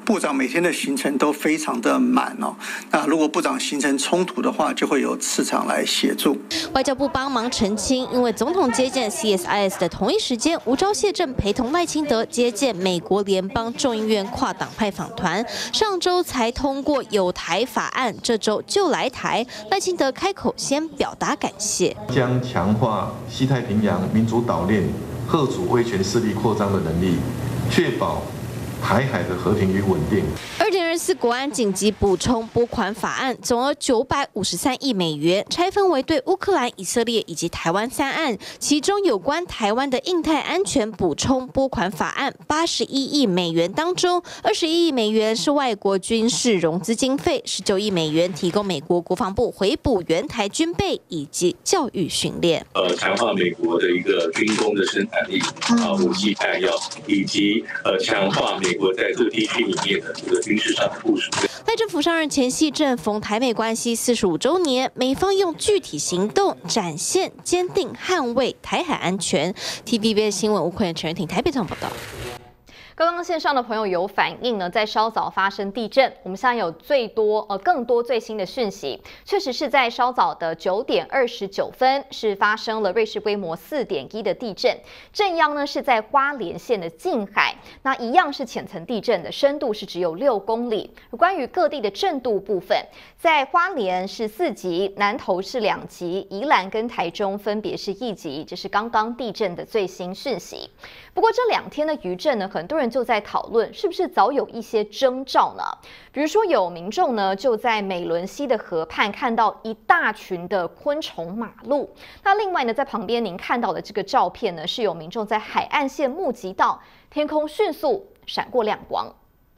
部长每天的行程都非常的满哦。那如果部长行程冲突的话，就会由次长来协助。 外交部帮忙澄清，因为总统接见 CSIS 的同一时间，吴钊燮正陪同赖清德接见美国联邦众议院跨党派访团，上周才通过有台法案，这周就来台。赖清德开口先表达感谢， 将强化西太平洋民主岛链嚇阻威权势力扩张的能力，确保台海的和平与稳定。2.24 国安紧急补充拨款法案总额953亿美元，拆分为对乌克兰、以色列以及台湾3案，其中有关台湾的印太安全补充拨款法案81亿美元当中，21亿美元是外国军事融资经费，19亿美元提供美国国防部回补援台军备以及教育训练。 强化美国的一个军工的生产力武器弹药，以及强化美国在这个地区里面的这个军事上的部署。 赖政府上任前夕，正逢台美关系45周年，美方用具体行动展现坚定捍卫台海安全。TVBS 新闻吴坤元、陈仁婷台北报道。 刚刚线上的朋友有反映呢，在稍早发生地震。我们现在有更多最新的讯息，确实是在稍早的9点29分，是发生了瑞士规模4.1的地震。震央呢是在花莲县的近海，那一样是浅层地震的，深度是只有6公里。关于各地的震度部分，在花莲是4级，南投是2级，宜兰跟台中分别是1级。这是刚刚地震的最新讯息。不过这2天的余震呢，很多人就在讨论是不是早有一些征兆呢？比如说有民众呢就在美伦溪的河畔看到一大群的昆虫马路。那另外呢，在旁边您看到的这个照片呢，是有民众在海岸线目击到天空迅速闪过亮光。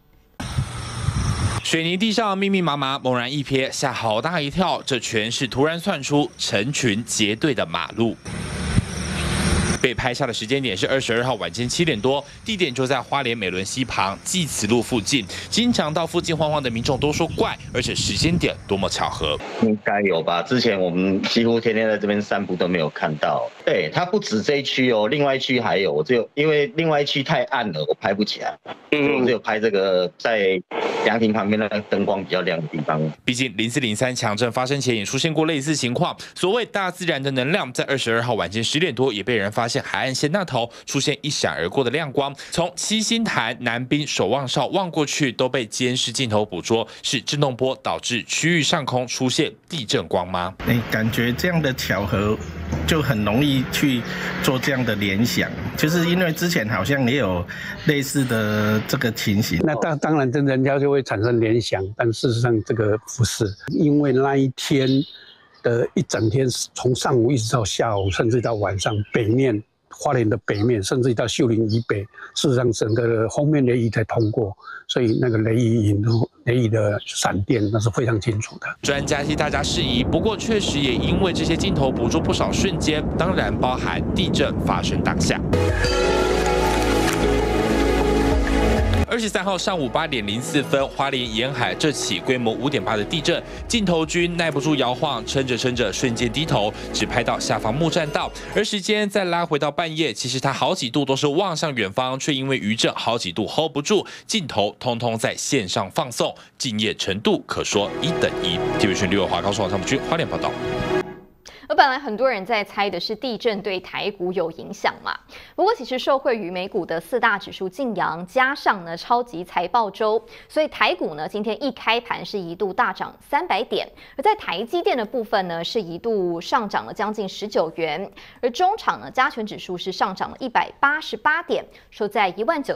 水泥地上密密麻麻，猛然一瞥，吓好大一跳，这全是突然窜出成群结队的马路。被拍下的时间点是22号晚间7点多，地点就在花莲美伦溪旁济慈路附近。经常到附近晃晃的民众都说怪，而且时间点多么巧合。 应该有吧？之前我们几乎天天在这边散步都没有看到。对，它不止这一区哦，另外一区还有，我只有因为另外一区太暗了，我拍不起来。我只有拍这个在凉亭旁边那个灯光比较亮的地方。 毕竟0403强震发生前也出现过类似情况。所谓大自然的能量，在22号晚间10点多也被人发现海岸线那头出现一闪而过的亮光，从七星潭、南滨、守望哨望过去，都被监视镜头捕捉，是震动波导致区域上空出现地震光吗？ 感觉这样的巧合就很容易去做这样的联想，就是因为之前好像也有类似的这个情形。 那当然，人家就会产生联想，但事实上这个不是，因为那一天的一整天，从上午一直到下午，甚至到晚上，北面花莲的北面，甚至到秀林以北，事实上整个锋面雷雨在通过，所以那个雷雨的闪电那是非常清楚的。 专家替大家释疑，不过确实也因为这些镜头捕捉不少瞬间，当然包含地震发生当下。23号上午8点04分，花莲沿海这起规模5.8的地震，镜头君耐不住摇晃，撑着瞬间低头，只拍到下方木栈道。而时间再拉回到半夜，其实他好几度都是望向远方，却因为余震好几度 hold 不住，镜头通通在线上放送，敬业程度可说1等1。TVBS 6华高雄上区花莲报道。 而本来很多人在猜的是地震对台股有影响嘛，不过其实受惠于美股的4大指数劲扬，加上呢超级财报周，所以台股呢今天一开盘是一度大涨300点，而在台积电的部分呢是一度上涨了将近19元，而中场呢加权指数是上涨了188点，收在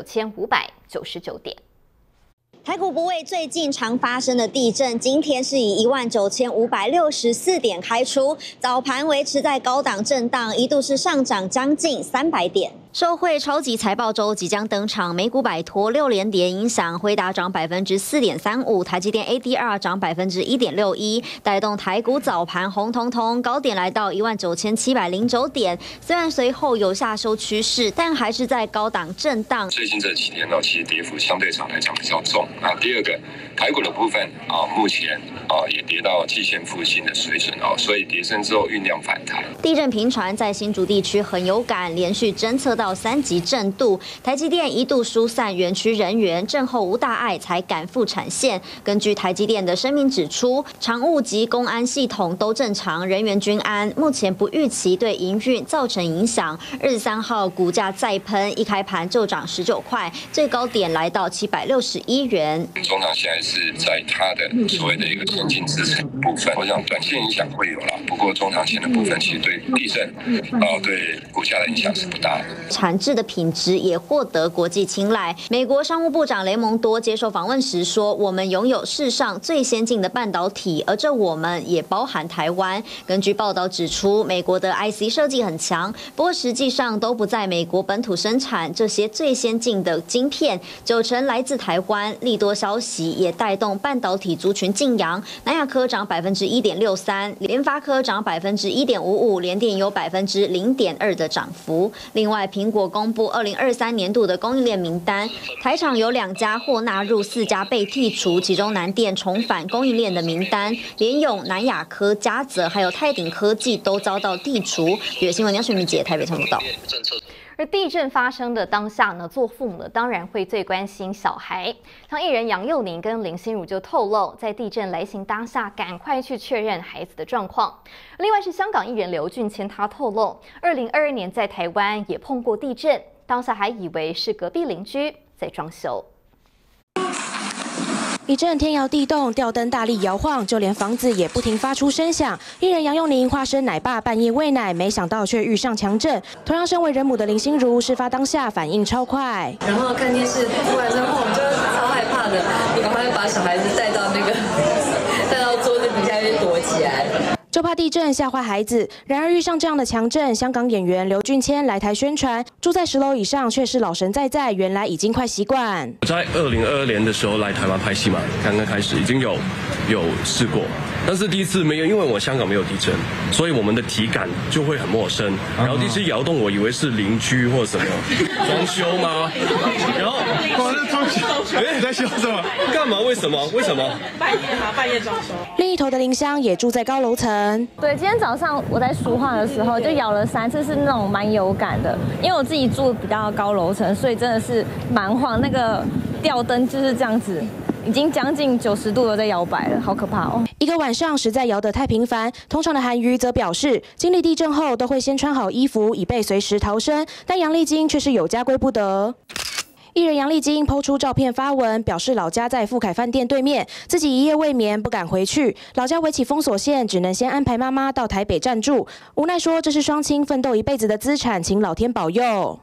19599点。 台股不畏最近常发生的地震，今天是以19564点开出，早盘维持在高档震荡，一度是上涨将近300点。受惠超级财报周即将登场，美股摆脱6连跌影响，辉达涨4.35%，台积电 ADR 涨1.61%，带动台股早盘红彤彤，高点来到19709点。虽然随后有下收趋势，但还是在高档震荡。 最近这几天呢，其实跌幅相对上来讲比较重。那第二个， 台股的部分目前也跌到季线附近的水准所以跌升之后酝酿反弹。 地震频传，在新竹地区很有感，连续侦测到3级震度。台积电一度疏散园区人员，震后无大碍才赶赴产线。根据台积电的声明指出，常务及公安系统都正常，人员均安，目前不预期对营运造成影响。23号股价再喷，一开盘就涨19块，最高点来到761元。 中长现在是在它的所谓的一个前进支撑部分，我想短线影响会有啦，不过中长线的部分其实对地震对股价的影响是不大的。 产制的品质也获得国际青睐。美国商务部长雷蒙多接受访问时说：“我们拥有世上最先进的半导体，而这我们也包含台湾。”根据报道指出，美国的 IC 设计很强，不过实际上都不在美国本土生产。这些最先进的晶片90%来自台湾。利多消息也带动半导体族群劲扬，南亚科涨1.63%，联发科涨1.55%，联电有0.2%的涨幅。另外，苹果公布2023年度的供应链名单，台厂有2家或纳入，4家被剔除，其中南电重返供应链的名单，联咏、南亚科、嘉泽还有泰鼎科技都遭到剔除。《新闻》梁水明姐台北报道。 而地震发生的当下呢，做父母的当然会最关心小孩。像艺人杨佑宁跟林心如就透露，在地震来袭当下，赶快去确认孩子的状况。另外是香港艺人刘俊谦，他透露，2022年在台湾也碰过地震，当下还以为是隔壁邻居在装修。 一阵天摇地动，吊灯大力摇晃，就连房子也不停发出声响。艺人杨佑宁化身奶爸，半夜喂奶，没想到却遇上强震。同样身为人母的林心如，事发当下反应超快， 然后看电视突然间晃，就超害怕的，你赶快把小孩子带到桌子底下去躲起来。 就怕地震吓坏孩子。然而遇上这样的强震，香港演员刘俊谦来台宣传，住在10楼以上却是老神在，原来已经快习惯。 我在2022年的时候来台湾拍戏嘛，刚刚开始已经有试过，但是第一次没有，因为我香港没有地震，所以我们的体感就会很陌生。然后第一次摇动，我以为是邻居或什么装修吗？然后我在装修，你在修什么？干嘛？为什么？半夜装修。 另一头的林香也住在高楼层。 对，今天早上我在梳化的时候就摇了3次，是那种蛮有感的。因为我自己住比较高楼层，所以真的是蛮晃。那个吊灯就是这样子，已经将近90度了，在摇摆了，好可怕哦！ 一个晚上实在摇得太频繁。通常的韩瑜则表示，经历地震后都会先穿好衣服，以备随时逃生。但杨丽菁却是有家归不得。艺人杨丽菁抛出照片发文，表示老家在富凯饭店对面，自己一夜未眠，不敢回去。老家围起封锁线，只能先安排妈妈到台北暂住。无奈说这是双亲奋斗一辈子的资产，请老天保佑。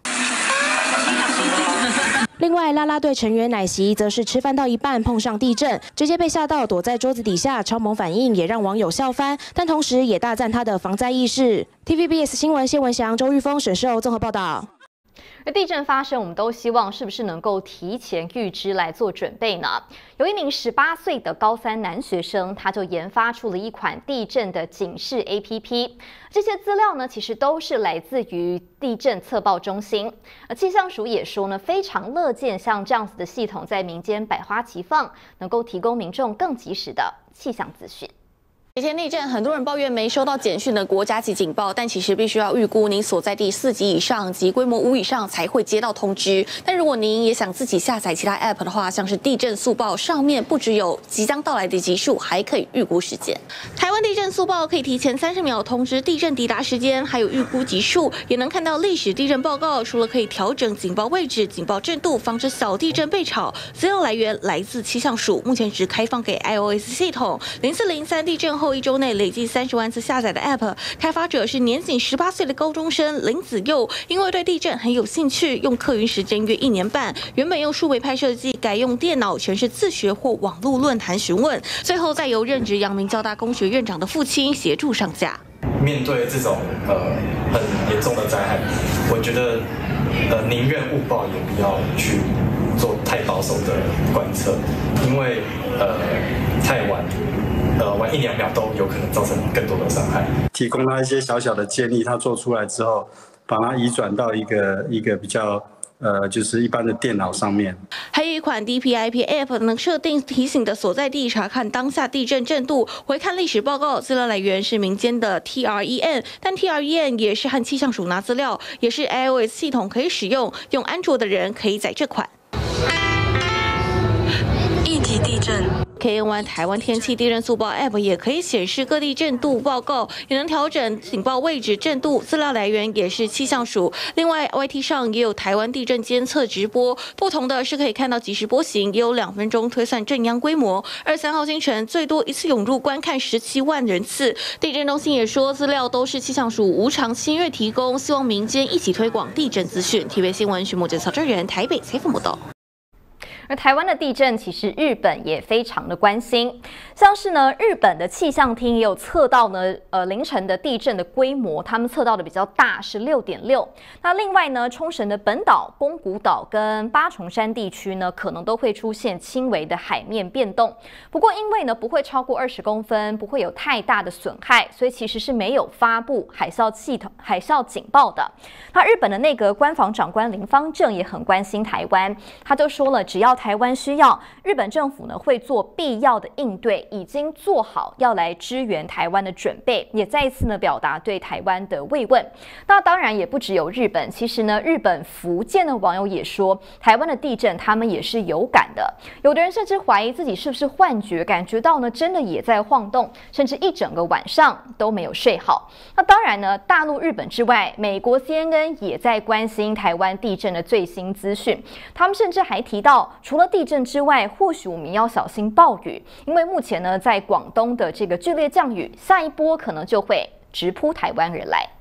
另外，啦啦队成员乃席则是吃饭到一半碰上地震，直接被吓到躲在桌子底下，超猛反应也让网友笑翻，但同时也大赞他的防灾意识。TVBS 新闻谢文祥、周玉峰、沈寿综合报道。 而地震发生，我们都希望是不是能够提前预知来做准备呢？有一名18岁的高3男学生，他就研发出了一款地震的警示 APP。这些资料呢，其实都是来自于地震测报中心。气象署也说呢，非常乐见像这样子的系统在民间百花齐放，能够提供民众更及时的气象资讯。 每天地震，很多人抱怨没收到简讯的国家级警报，但其实必须要预估您所在地4级以上及规模5以上才会接到通知。但如果您也想自己下载其他 App 的话，像是地震速报，上面不只有即将到来的级数，还可以预估时间。台湾地震速报可以提前30秒通知地震抵达时间，还有预估级数，也能看到历史地震报告。除了可以调整警报位置、警报震度，防止小地震被炒。资料来源来自气象署，目前只开放给 iOS 系统。0403地震后1周内累计30万次下载的 App， 开发者是年仅18岁的高中生林子佑，因为对地震很有兴趣，用客运时间约1年半，原本用数位拍摄机，改用电脑，全是自学或网络论坛询问，最后再由任职阳明交大工学院长的父亲协助上架。 面对这种很严重的灾害，我觉得宁愿误报也不要去做太保守的观测，因为太晚。玩1-2秒都有可能造成更多的伤害。 提供他一些小小的建议，他做出来之后，把它移转到一个比较就是一般的电脑上面。 还有一款 DPIP App 能设定提醒的所在地，查看当下地震震度，回看历史报告。资料来源是民间的 TREN， 但 TREN 也是和气象署拿资料，也是 iOS 系统可以使用，用安卓的人可以载这款。一级地震。KN1 台湾天气地震速报 App 也可以显示各地震度报告，也能调整警报位置、震度。资料来源也是气象署。另外 ，YT 上也有台湾地震监测直播，不同的是可以看到即时波形，也有2分钟推算震央规模。23号清晨最多一次涌入观看17万人次。地震中心也说，资料都是气象署无偿签约提供，希望民间一起推广地震资讯。TVB 新闻徐木哲、曹真人台北采访报道。 而台湾的地震，其实日本也非常的关心。像是呢，日本的气象厅也有测到呢，凌晨的地震的规模，他们测到的比较大，是6.6。那另外呢，冲绳的本岛、宫古岛跟八重山地区呢，可能都会出现轻微的海面变动。不过因为呢不会超过20公分，不会有太大的损害，所以其实是没有发布海啸警报的。那日本的内阁官房长官林芳正也很关心台湾，他就说了，只要台湾需要，日本政府呢会做必要的应对，已经做好要来支援台湾的准备，也再一次呢表达对台湾的慰问。那当然也不只有日本，其实呢日本福建的网友也说，台湾的地震他们也是有感的，有的人甚至怀疑自己是不是幻觉，感觉到呢真的也在晃动，甚至一整个晚上都没有睡好。那当然呢，大陆日本之外，美国 CNN 也在关心台湾地震的最新资讯，他们甚至还提到，除了地震之外，或许我们要小心暴雨，因为目前呢，在广东的这个剧烈降雨，下一波可能就会直扑台湾而来。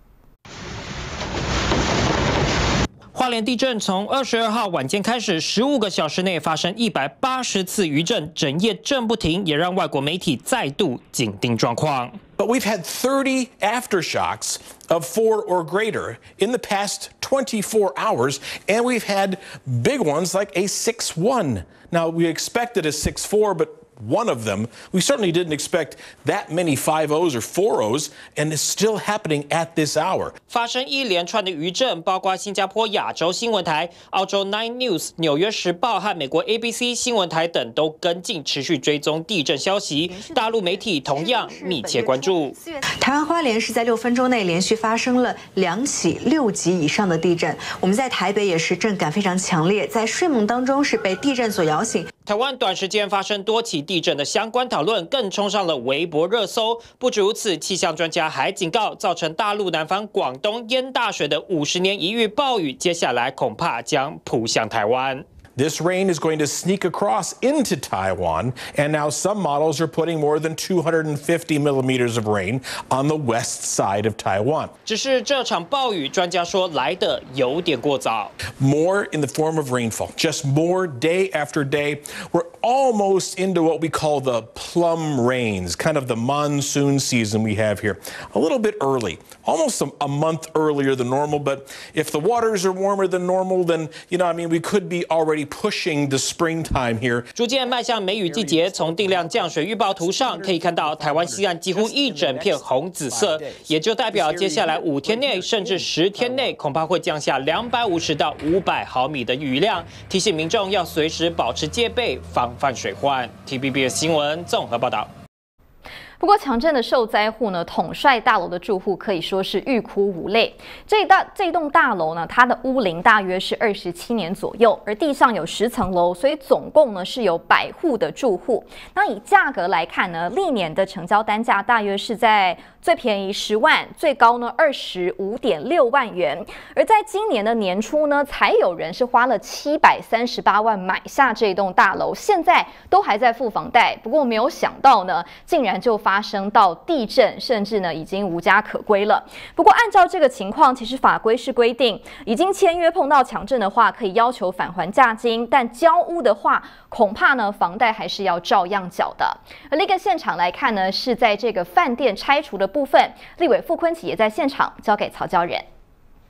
花莲地震从22号晚间开始，15个小时内发生180次余震，整夜震不停，也让外国媒体再度紧盯状况。 But we've had 30 aftershocks of 4 or greater in the past 24 hours, and we've had big ones like a 6.1. Now, we expected a 6.4, but one of them, we certainly didn't expect that many 5.0s or 4.0s, and it's still happening at this hour. 发生一连串的余震，包括新加坡亚洲新闻台、澳洲 Nine News、纽约时报和美国 ABC 新闻台等都跟进，持续追踪地震消息。大陆媒体同样密切关注。 台湾花莲是在6分钟内连续发生了2起6级以上的地震。我们在台北也是震感非常强烈，在睡梦当中是被地震所摇醒。 台湾短时间发生多起地震的相关讨论更冲上了微博热搜。不止如此，气象专家还警告，造成大陆南方广东淹大水的50年一遇暴雨，接下来恐怕将扑向台湾。 This rain is going to sneak across into Taiwan, and now some models are putting more than 250 millimeters of rain on the west side of Taiwan. 只是这场暴雨，专家说来得有点过早。 More in the form of rainfall, just more day after day. We're almost into what we call the plum rains, kind of the monsoon season we have here. A little bit early, almost a month earlier than normal, but if the waters are warmer than normal, then, we could be already pushing the springtime here. 逐渐迈向梅雨季节，从定量降水预报图上可以看到，台湾西岸几乎一整片红紫色，也就代表接下来5天内甚至10天内，恐怕会降下250到500毫米的雨量，提醒民众要随时保持戒备，防范水患。TVBS 新闻综合报道。 不过，强震的受灾户呢，统帅大楼的住户可以说是欲哭无泪。这一栋大楼呢，它的屋龄大约是27年左右，而地上有10层楼，所以总共呢是有100户的住户。那以价格来看呢，历年的成交单价大约是在最便宜10万，最高呢25.6万元。而在今年的年初呢，才有人是花了738万买下这栋大楼，现在都还在付房贷。不过没有想到呢，竟然就发生到地震，甚至呢已经无家可归了。不过按照这个情况，其实法规是规定，已经签约碰到强震的话，可以要求返还价金，但交屋的话，恐怕呢房贷还是要照样缴的。而那个现场来看呢，是在这个饭店拆除的部分，立委傅昆萁也在现场，交给曹教仁。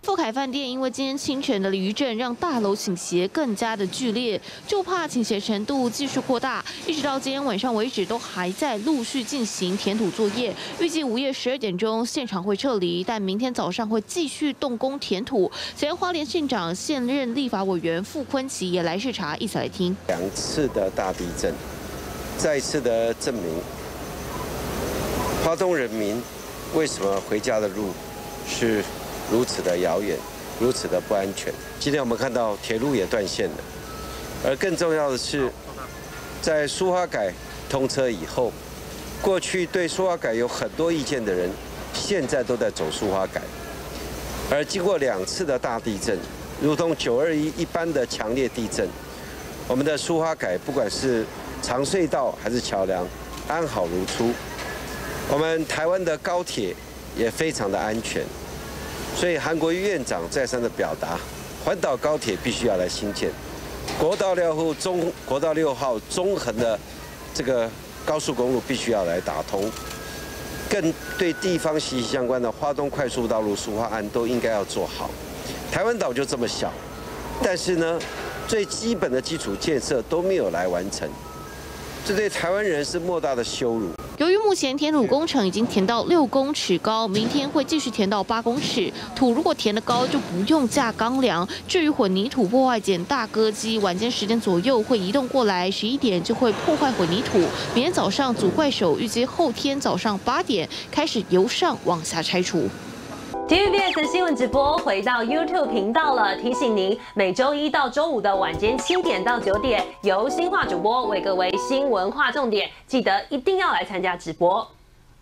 富凯饭店因为今天清晨的余震，让大楼倾斜更加的剧烈，就怕倾斜程度继续扩大，一直到今天晚上为止，都还在陆续进行填土作业。预计午夜12点钟现场会撤离，但明天早上会继续动工填土。前花莲县长、现任立法委员傅昆萁也来视察，一起来听。 2次的大地震，再一次的证明，花东人民为什么回家的路是如此的遥远，如此的不安全。今天我们看到铁路也断线了，而更重要的是，在苏花改通车以后，过去对苏花改有很多意见的人，现在都在走苏花改。而经过2次的大地震，如同921一般的强烈地震，我们的苏花改不管是长隧道还是桥梁，安好如初。我们台湾的高铁也非常的安全。所以韩国瑜院长再三的表达，环岛高铁必须要来兴建，国道6号中横的这个高速公路必须要来打通，更对地方息息相关的花东快速道路、苏花案都应该要做好。台湾岛就这么小，但是呢，最基本的基础建设都没有来完成，这对台湾人是莫大的羞辱。 由于目前填土工程已经填到6公尺高，明天会继续填到8公尺。土如果填得高，就不用架钢梁。至于混凝土破坏简大哥机，晚间10点左右会移动过来，11点就会破坏混凝土。明天早上组怪手预计后天早上8点开始由上往下拆除。 TVBS 新闻直播回到 YouTube 频道了，提醒您每周1到周5的晚间7点到9点，由新化主播为各位新闻划重点，记得一定要来参加直播。